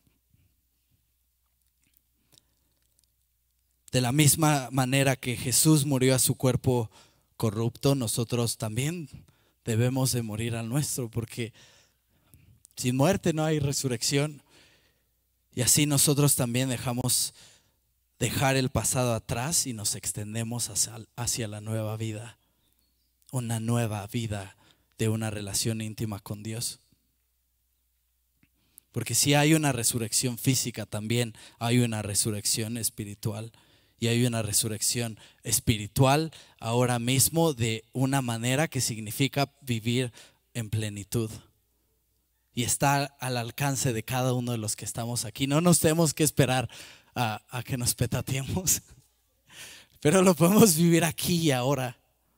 De la misma manera que Jesús murió a su cuerpo corrupto, nosotros también debemos de morir al nuestro, porque sin muerte no hay resurrección. Y así nosotros también dejamos dejar el pasado atrás y nos extendemos hacia, hacia la nueva vida, una nueva vida de una relación íntima con Dios. Porque si hay una resurrección física, también hay una resurrección espiritual. Y hay una resurrección espiritual ahora mismo de una manera que significa vivir en plenitud. Y está al alcance de cada uno de los que estamos aquí. No nos tenemos que esperar a, a que nos petateemos, pero lo podemos vivir aquí y ahora.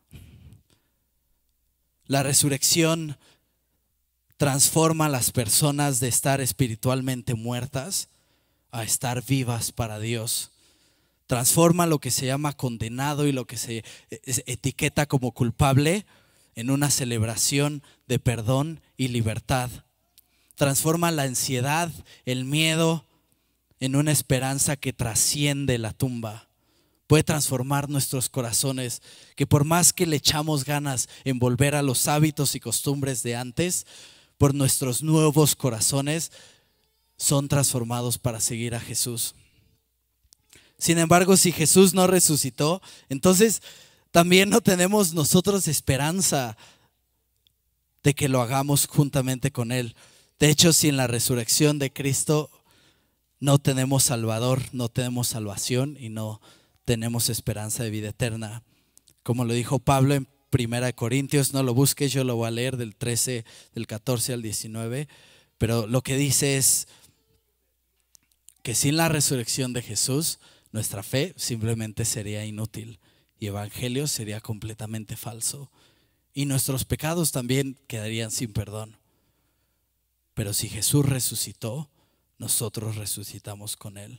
La resurrección transforma a las personas de estar espiritualmente muertas a estar vivas para Dios. Transforma lo que se llama condenado y lo que se etiqueta como culpable en una celebración de perdón y libertad. Transforma la ansiedad, el miedo en una esperanza que trasciende la tumba. Puede transformar nuestros corazones, que por más que le echamos ganas en volver a los hábitos y costumbres de antes, por nuestros nuevos corazones son transformados para seguir a Jesús. Sin embargo, si Jesús no resucitó, entonces también no tenemos nosotros esperanza de que lo hagamos juntamente con Él. De hecho, sin la resurrección de Cristo no tenemos Salvador, no tenemos salvación y no tenemos esperanza de vida eterna. Como lo dijo Pablo en Primera de Corintios, no lo busques, yo lo voy a leer del trece, del catorce al diecinueve, pero lo que dice es que sin la resurrección de Jesús, nuestra fe simplemente sería inútil y evangelio sería completamente falso y nuestros pecados también quedarían sin perdón. Pero si Jesús resucitó, nosotros resucitamos con Él.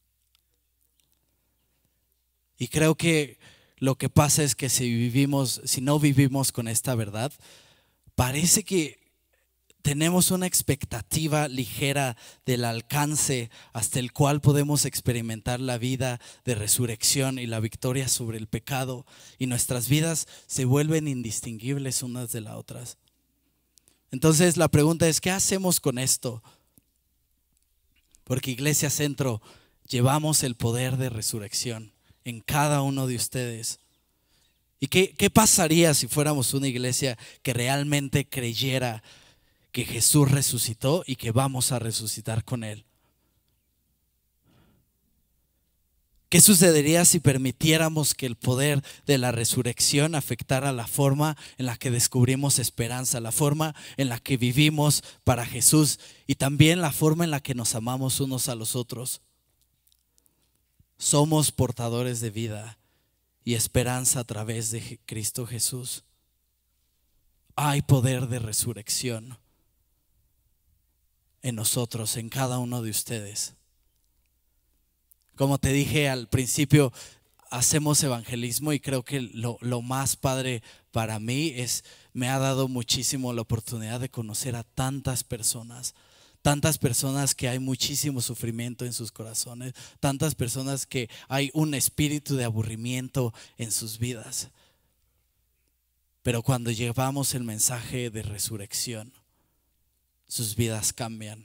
Y creo que lo que pasa es que si vivimos, si no vivimos con esta verdad, parece que tenemos una expectativa ligera del alcance hasta el cual podemos experimentar la vida de resurrección y la victoria sobre el pecado, y nuestras vidas se vuelven indistinguibles unas de las otras. Entonces la pregunta es, ¿qué hacemos con esto? Porque Iglesia Centro llevamos el poder de resurrección en cada uno de ustedes. ¿Y qué, qué pasaría si fuéramos una iglesia que realmente creyera que Jesús resucitó y que vamos a resucitar con Él? ¿Qué sucedería si permitiéramos que el poder de la resurrección afectara la forma en la que descubrimos esperanza, la forma en la que vivimos para Jesús y también la forma en la que nos amamos unos a los otros? Somos portadores de vida y esperanza a través de Cristo Jesús. Hay poder de resurrección en nosotros, en cada uno de ustedes. Como te dije al principio, hacemos evangelismo y creo que lo, lo más padre para mí es, me ha dado muchísimo la oportunidad de conocer a tantas personas, tantas personas que hay muchísimo sufrimiento en sus corazones, tantas personas que hay un espíritu de aburrimiento en sus vidas. Pero cuando llevamos el mensaje de resurrección, sus vidas cambian.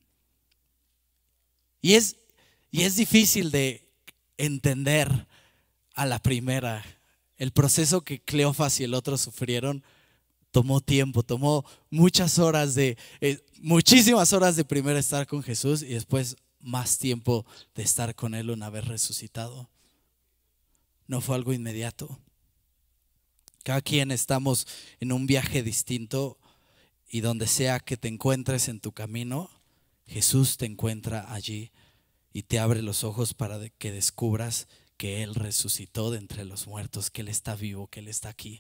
Y es, y es difícil de entender a la primera. El proceso que Cleofas y el otro sufrieron tomó tiempo, tomó muchas horas de, eh, muchísimas horas de primero estar con Jesús y después más tiempo de estar con Él una vez resucitado. No fue algo inmediato. Cada quien estamos en un viaje distinto y donde sea que te encuentres en tu camino, Jesús te encuentra allí y te abre los ojos para que descubras que Él resucitó de entre los muertos, que Él está vivo, que Él está aquí.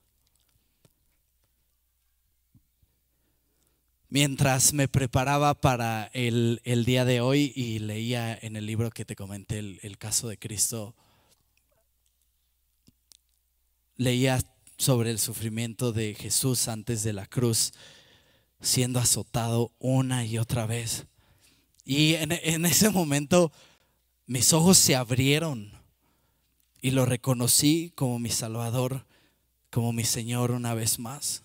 Mientras me preparaba para el, el día de hoy y leía en el libro que te comenté, el, el caso de Cristo, leía sobre el sufrimiento de Jesús antes de la cruz, siendo azotado una y otra vez. Y en, en ese momento mis ojos se abrieron y lo reconocí como mi Salvador, como mi Señor una vez más.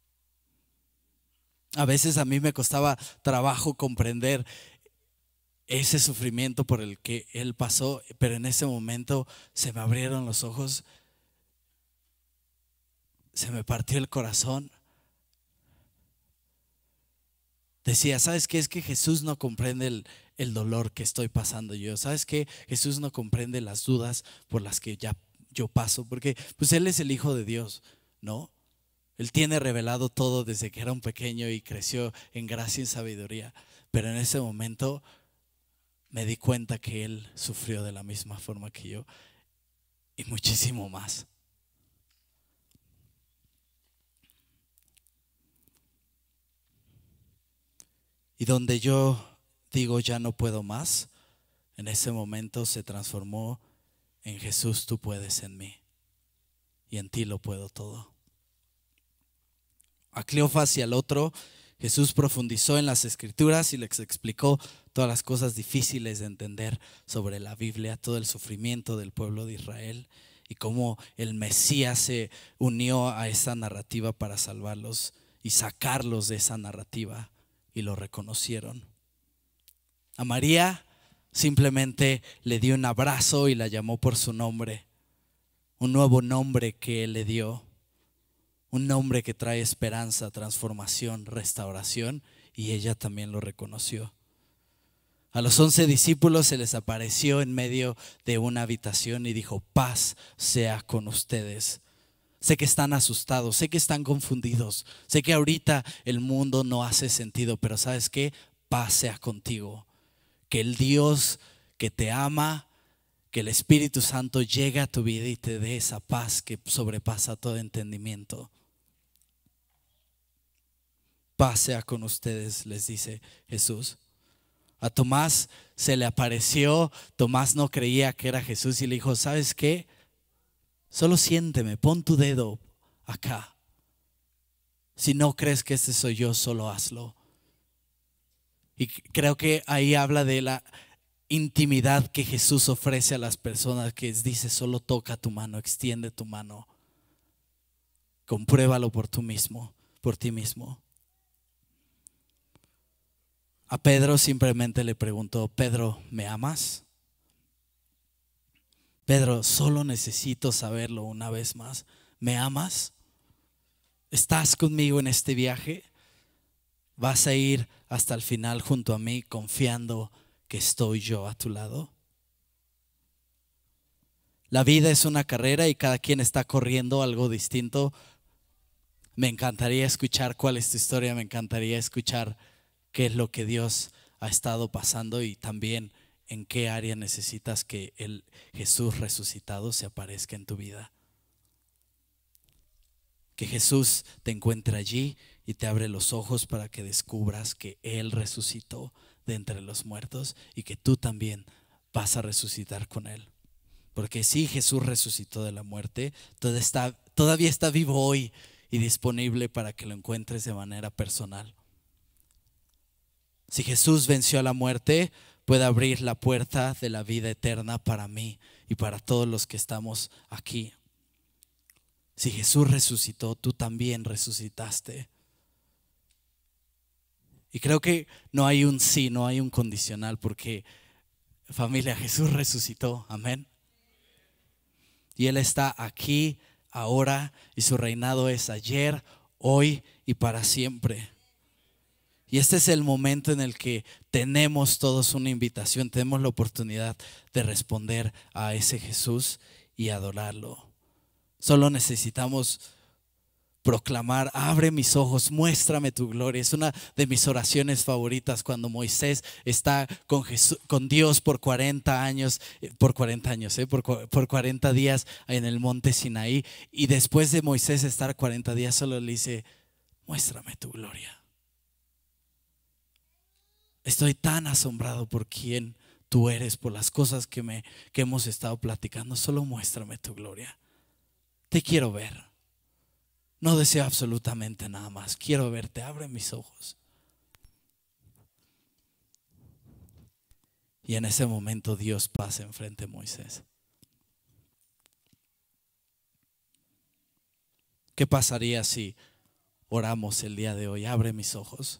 A veces a mí me costaba trabajo comprender ese sufrimiento por el que Él pasó, pero en ese momento se me abrieron los ojos, se me partió el corazón decía, ¿sabes qué? Es que Jesús no comprende el, el dolor que estoy pasando yo. ¿Sabes qué? Jesús no comprende las dudas por las que ya yo paso, porque pues Él es el Hijo de Dios, ¿no? Él tiene revelado todo desde que era un pequeño y creció en gracia y sabiduría. Pero en ese momento me di cuenta que Él sufrió de la misma forma que yo y muchísimo más. Y donde yo digo ya no puedo más, en ese momento se transformó en Jesús, tú puedes en mí y en ti lo puedo todo. A Cleofas y al otro, Jesús profundizó en las Escrituras y les explicó todas las cosas difíciles de entender sobre la Biblia, todo el sufrimiento del pueblo de Israel y cómo el Mesías se unió a esa narrativa para salvarlos y sacarlos de esa narrativa, y lo reconocieron. A María simplemente le dio un abrazo y la llamó por su nombre, un nuevo nombre que Él le dio. Un nombre que trae esperanza, transformación, restauración, y ella también lo reconoció. A los once discípulos se les apareció en medio de una habitación y dijo: paz sea con ustedes. Sé que están asustados, sé que están confundidos, sé que ahorita el mundo no hace sentido, pero ¿sabes qué? Paz sea contigo. Que el Dios que te ama, que el Espíritu Santo llegue a tu vida y te dé esa paz que sobrepasa todo entendimiento. Paz sea con ustedes, les dice Jesús. A Tomás se le apareció. Tomás no creía que era Jesús y le dijo: ¿sabes qué? Solo siénteme, pon tu dedo acá. Si no crees que este soy yo, solo hazlo. Y creo que ahí habla de la intimidad que Jesús ofrece a las personas, que dice: solo toca tu mano, extiende tu mano. Compruébalo por tú mismo, por ti mismo. A Pedro simplemente le preguntó: Pedro, ¿me amas? Pedro, solo necesito saberlo una vez más. ¿Me amas? ¿Estás conmigo en este viaje? ¿Vas a ir hasta el final junto a mí confiando que estoy yo a tu lado? La vida es una carrera y cada quien está corriendo algo distinto. Me encantaría escuchar cuál es tu historia, me encantaría escuchar qué es lo que Dios ha estado pasando y también en qué área necesitas que el Jesús resucitado se aparezca en tu vida. Que Jesús te encuentre allí y te abre los ojos para que descubras que Él resucitó de entre los muertos y que tú también vas a resucitar con Él. Porque si Jesús resucitó de la muerte, todo está, todavía está vivo hoy y disponible para que lo encuentres de manera personal. Si Jesús venció a la muerte, puede abrir la puerta de la vida eterna para mí y para todos los que estamos aquí. Si Jesús resucitó, tú también resucitaste. Y creo que no hay un sí, no hay un condicional, porque familia, Jesús resucitó, amén. Y Él está aquí, ahora, y su reinado es ayer, hoy y para siempre. Y este es el momento en el que tenemos todos una invitación, tenemos la oportunidad de responder a ese Jesús y adorarlo. Solo necesitamos proclamar: abre mis ojos, muéstrame tu gloria. Es una de mis oraciones favoritas cuando Moisés está con, Jesús, con Dios por cuarenta años, por cuarenta años, eh, por, por cuarenta días en el monte Sinaí. Y después de Moisés estar cuarenta días, solo le dice: muéstrame tu gloria. Estoy tan asombrado por quién tú eres, por las cosas que, me, que hemos estado platicando. Solo muéstrame tu gloria. Te quiero ver. No deseo absolutamente nada más. Quiero verte. Abre mis ojos. Y en ese momento Dios pasa enfrente de Moisés. ¿Qué pasaría si oramos el día de hoy? Abre mis ojos.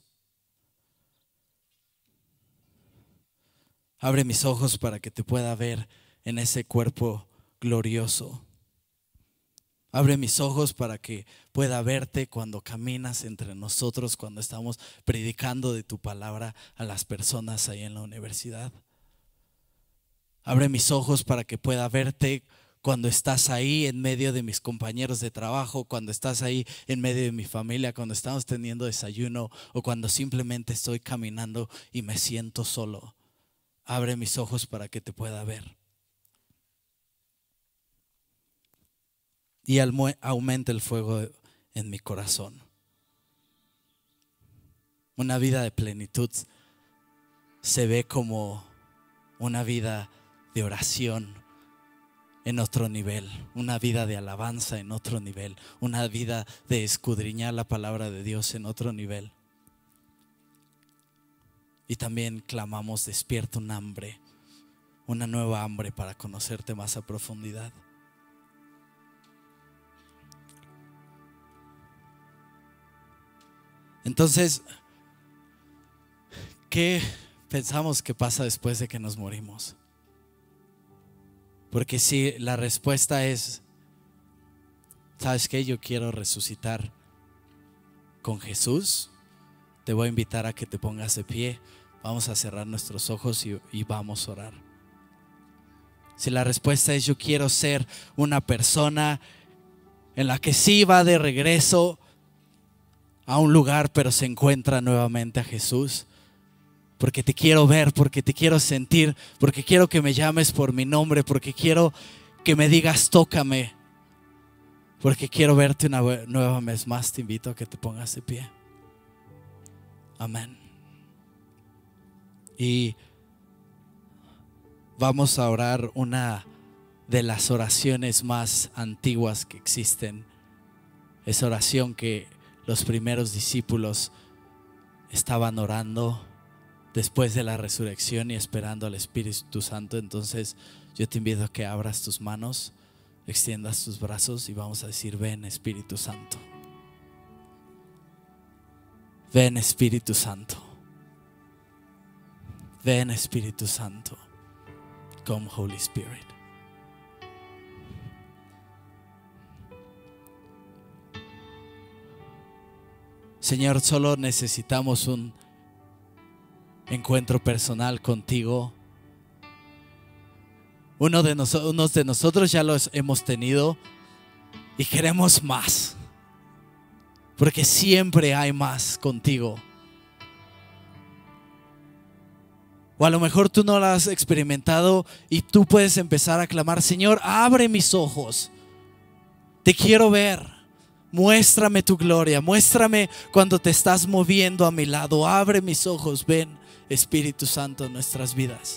Abre mis ojos para que te pueda ver en ese cuerpo glorioso. Abre mis ojos para que pueda verte cuando caminas entre nosotros, cuando estamos predicando de tu palabra a las personas ahí en la universidad. Abre mis ojos para que pueda verte cuando estás ahí en medio de mis compañeros de trabajo, cuando estás ahí en medio de mi familia, cuando estamos teniendo desayuno o cuando simplemente estoy caminando y me siento solo. Abre mis ojos para que te pueda ver. Y aumenta el fuego en mi corazón. Una vida de plenitud se ve como una vida de oración en otro nivel, una vida de alabanza en otro nivel, una vida de escudriñar la palabra de Dios en otro nivel. Y también clamamos: despierta un hambre, una nueva hambre para conocerte más a profundidad. Entonces, ¿qué pensamos que pasa después de que nos morimos? Porque si la respuesta es, ¿sabes qué? Yo quiero resucitar con Jesús, te voy a invitar a que te pongas de pie. Vamos a cerrar nuestros ojos y, y vamos a orar. Si la respuesta es, yo quiero ser una persona en la que sí va de regreso a un lugar, pero se encuentra nuevamente a Jesús, porque te quiero ver, porque te quiero sentir, porque quiero que me llames por mi nombre, porque quiero que me digas tócame, porque quiero verte una nueva vez más, te invito a que te pongas de pie. Amén. Y vamos a orar una de las oraciones más antiguas que existen. Esa oración que los primeros discípulos estaban orando después de la resurrección y esperando al Espíritu Santo. Entonces yo te invito a que abras tus manos, extiendas tus brazos y vamos a decir: ven Espíritu Santo, ven Espíritu Santo, ven Espíritu Santo, come Holy Spirit. Señor, solo necesitamos un encuentro personal contigo. Uno de nos, unos de nosotros ya los hemos tenido y queremos más, porque siempre hay más contigo. O a lo mejor tú no lo has experimentado y tú puedes empezar a clamar: Señor, abre mis ojos, te quiero ver. Muéstrame tu gloria, muéstrame cuando te estás moviendo a mi lado. Abre mis ojos, ven Espíritu Santo en nuestras vidas.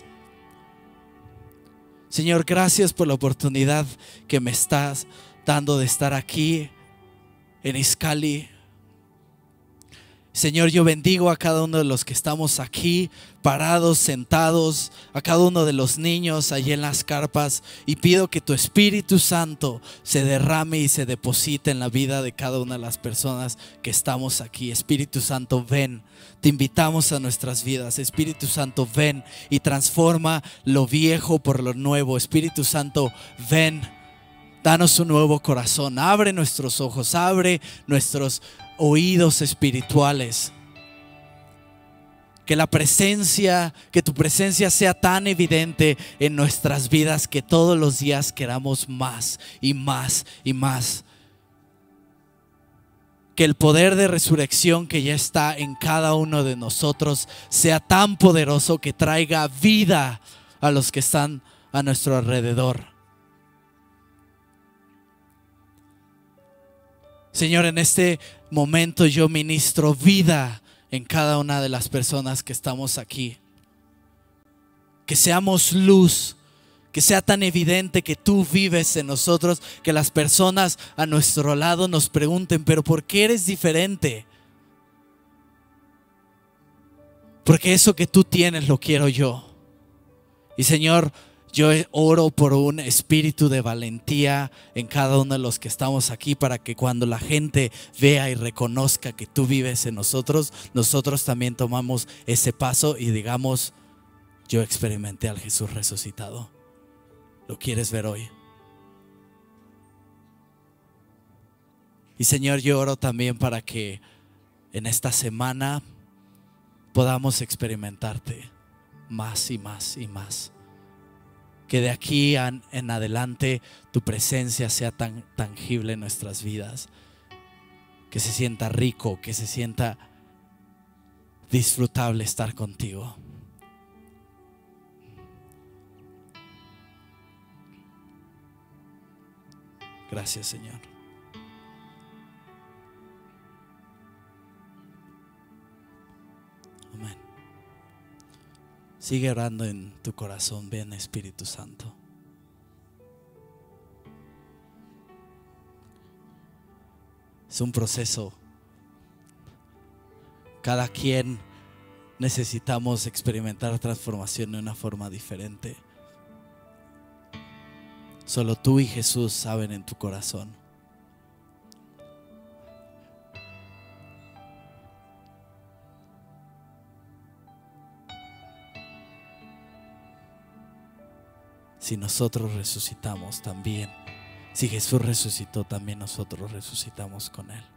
Señor, gracias por la oportunidad que me estás dando de estar aquí en Izcalli. Señor, yo bendigo a cada uno de los que estamos aquí, parados, sentados, a cada uno de los niños allí en las carpas, y pido que tu Espíritu Santo se derrame y se deposite en la vida de cada una de las personas que estamos aquí. Espíritu Santo, ven, te invitamos a nuestras vidas. Espíritu Santo, ven y transforma lo viejo por lo nuevo. Espíritu Santo, ven, danos un nuevo corazón, abre nuestros ojos, abre nuestros oídos espirituales. Que la presencia, que tu presencia sea tan evidente en nuestras vidas que todos los días queramos más y más y más. Que el poder de resurrección que ya está en cada uno de nosotros sea tan poderoso que traiga vida a los que están a nuestro alrededor. Señor, en este momento yo ministro vida en cada una de las personas que estamos aquí. Que seamos luz, que sea tan evidente que tú vives en nosotros, que las personas a nuestro lado nos pregunten: pero ¿por qué eres diferente? Porque eso que tú tienes lo quiero yo. Y Señor, yo oro por un espíritu de valentía en cada uno de los que estamos aquí, para que cuando la gente vea y reconozca que tú vives en nosotros, nosotros también tomamos ese paso y digamos: yo experimenté al Jesús resucitado. ¿Lo quieres ver hoy? Y Señor, yo oro también para que en esta semana podamos experimentarte más y más y más. Que de aquí en, en adelante tu presencia sea tan tangible en nuestras vidas. Que se sienta rico, que se sienta disfrutable estar contigo. Gracias, Señor. Amén. Sigue orando en tu corazón. Ven, Espíritu Santo. Es un proceso. Cada quien necesitamos experimentar transformación de una forma diferente. Solo tú y Jesús saben en tu corazón. Si nosotros resucitamos también, si Jesús resucitó, también nosotros resucitamos con Él.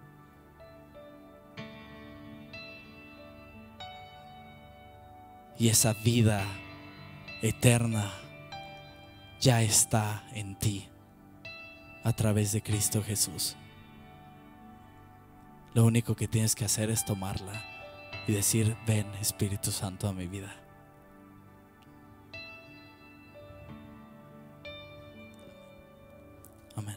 Y esa vida eterna ya está en ti a través de Cristo Jesús. Lo único que tienes que hacer es tomarla y decir: ven, Espíritu Santo, a mi vida. Amén.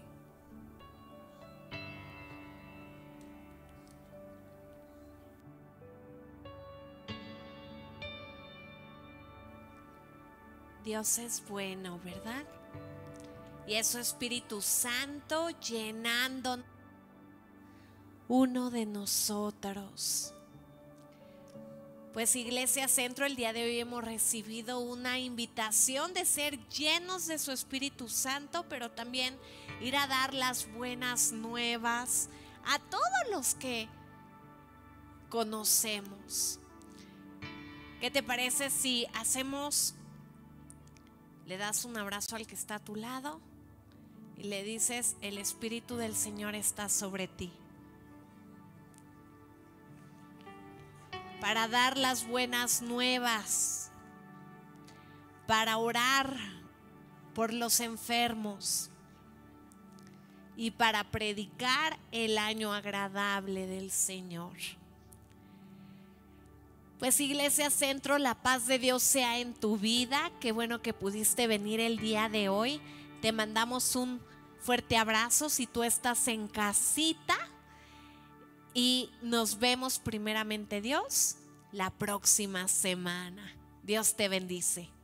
Dios es bueno, ¿verdad? Y es su Espíritu Santo llenando uno de nosotros. Pues Iglesia Centro, el día de hoy hemos recibido una invitación de ser llenos de su Espíritu Santo, pero también ir a dar las buenas nuevas a todos los que conocemos. ¿Qué te parece si hacemos, le das un abrazo al que está a tu lado y le dices: el Espíritu del Señor está sobre ti? Para dar las buenas nuevas, para orar por los enfermos y para predicar el año agradable del Señor. Pues Iglesia Centro, la paz de Dios sea en tu vida. Qué bueno que pudiste venir el día de hoy. Te mandamos un fuerte abrazo si tú estás en casita. Y nos vemos primeramente Dios la próxima semana. Dios te bendice.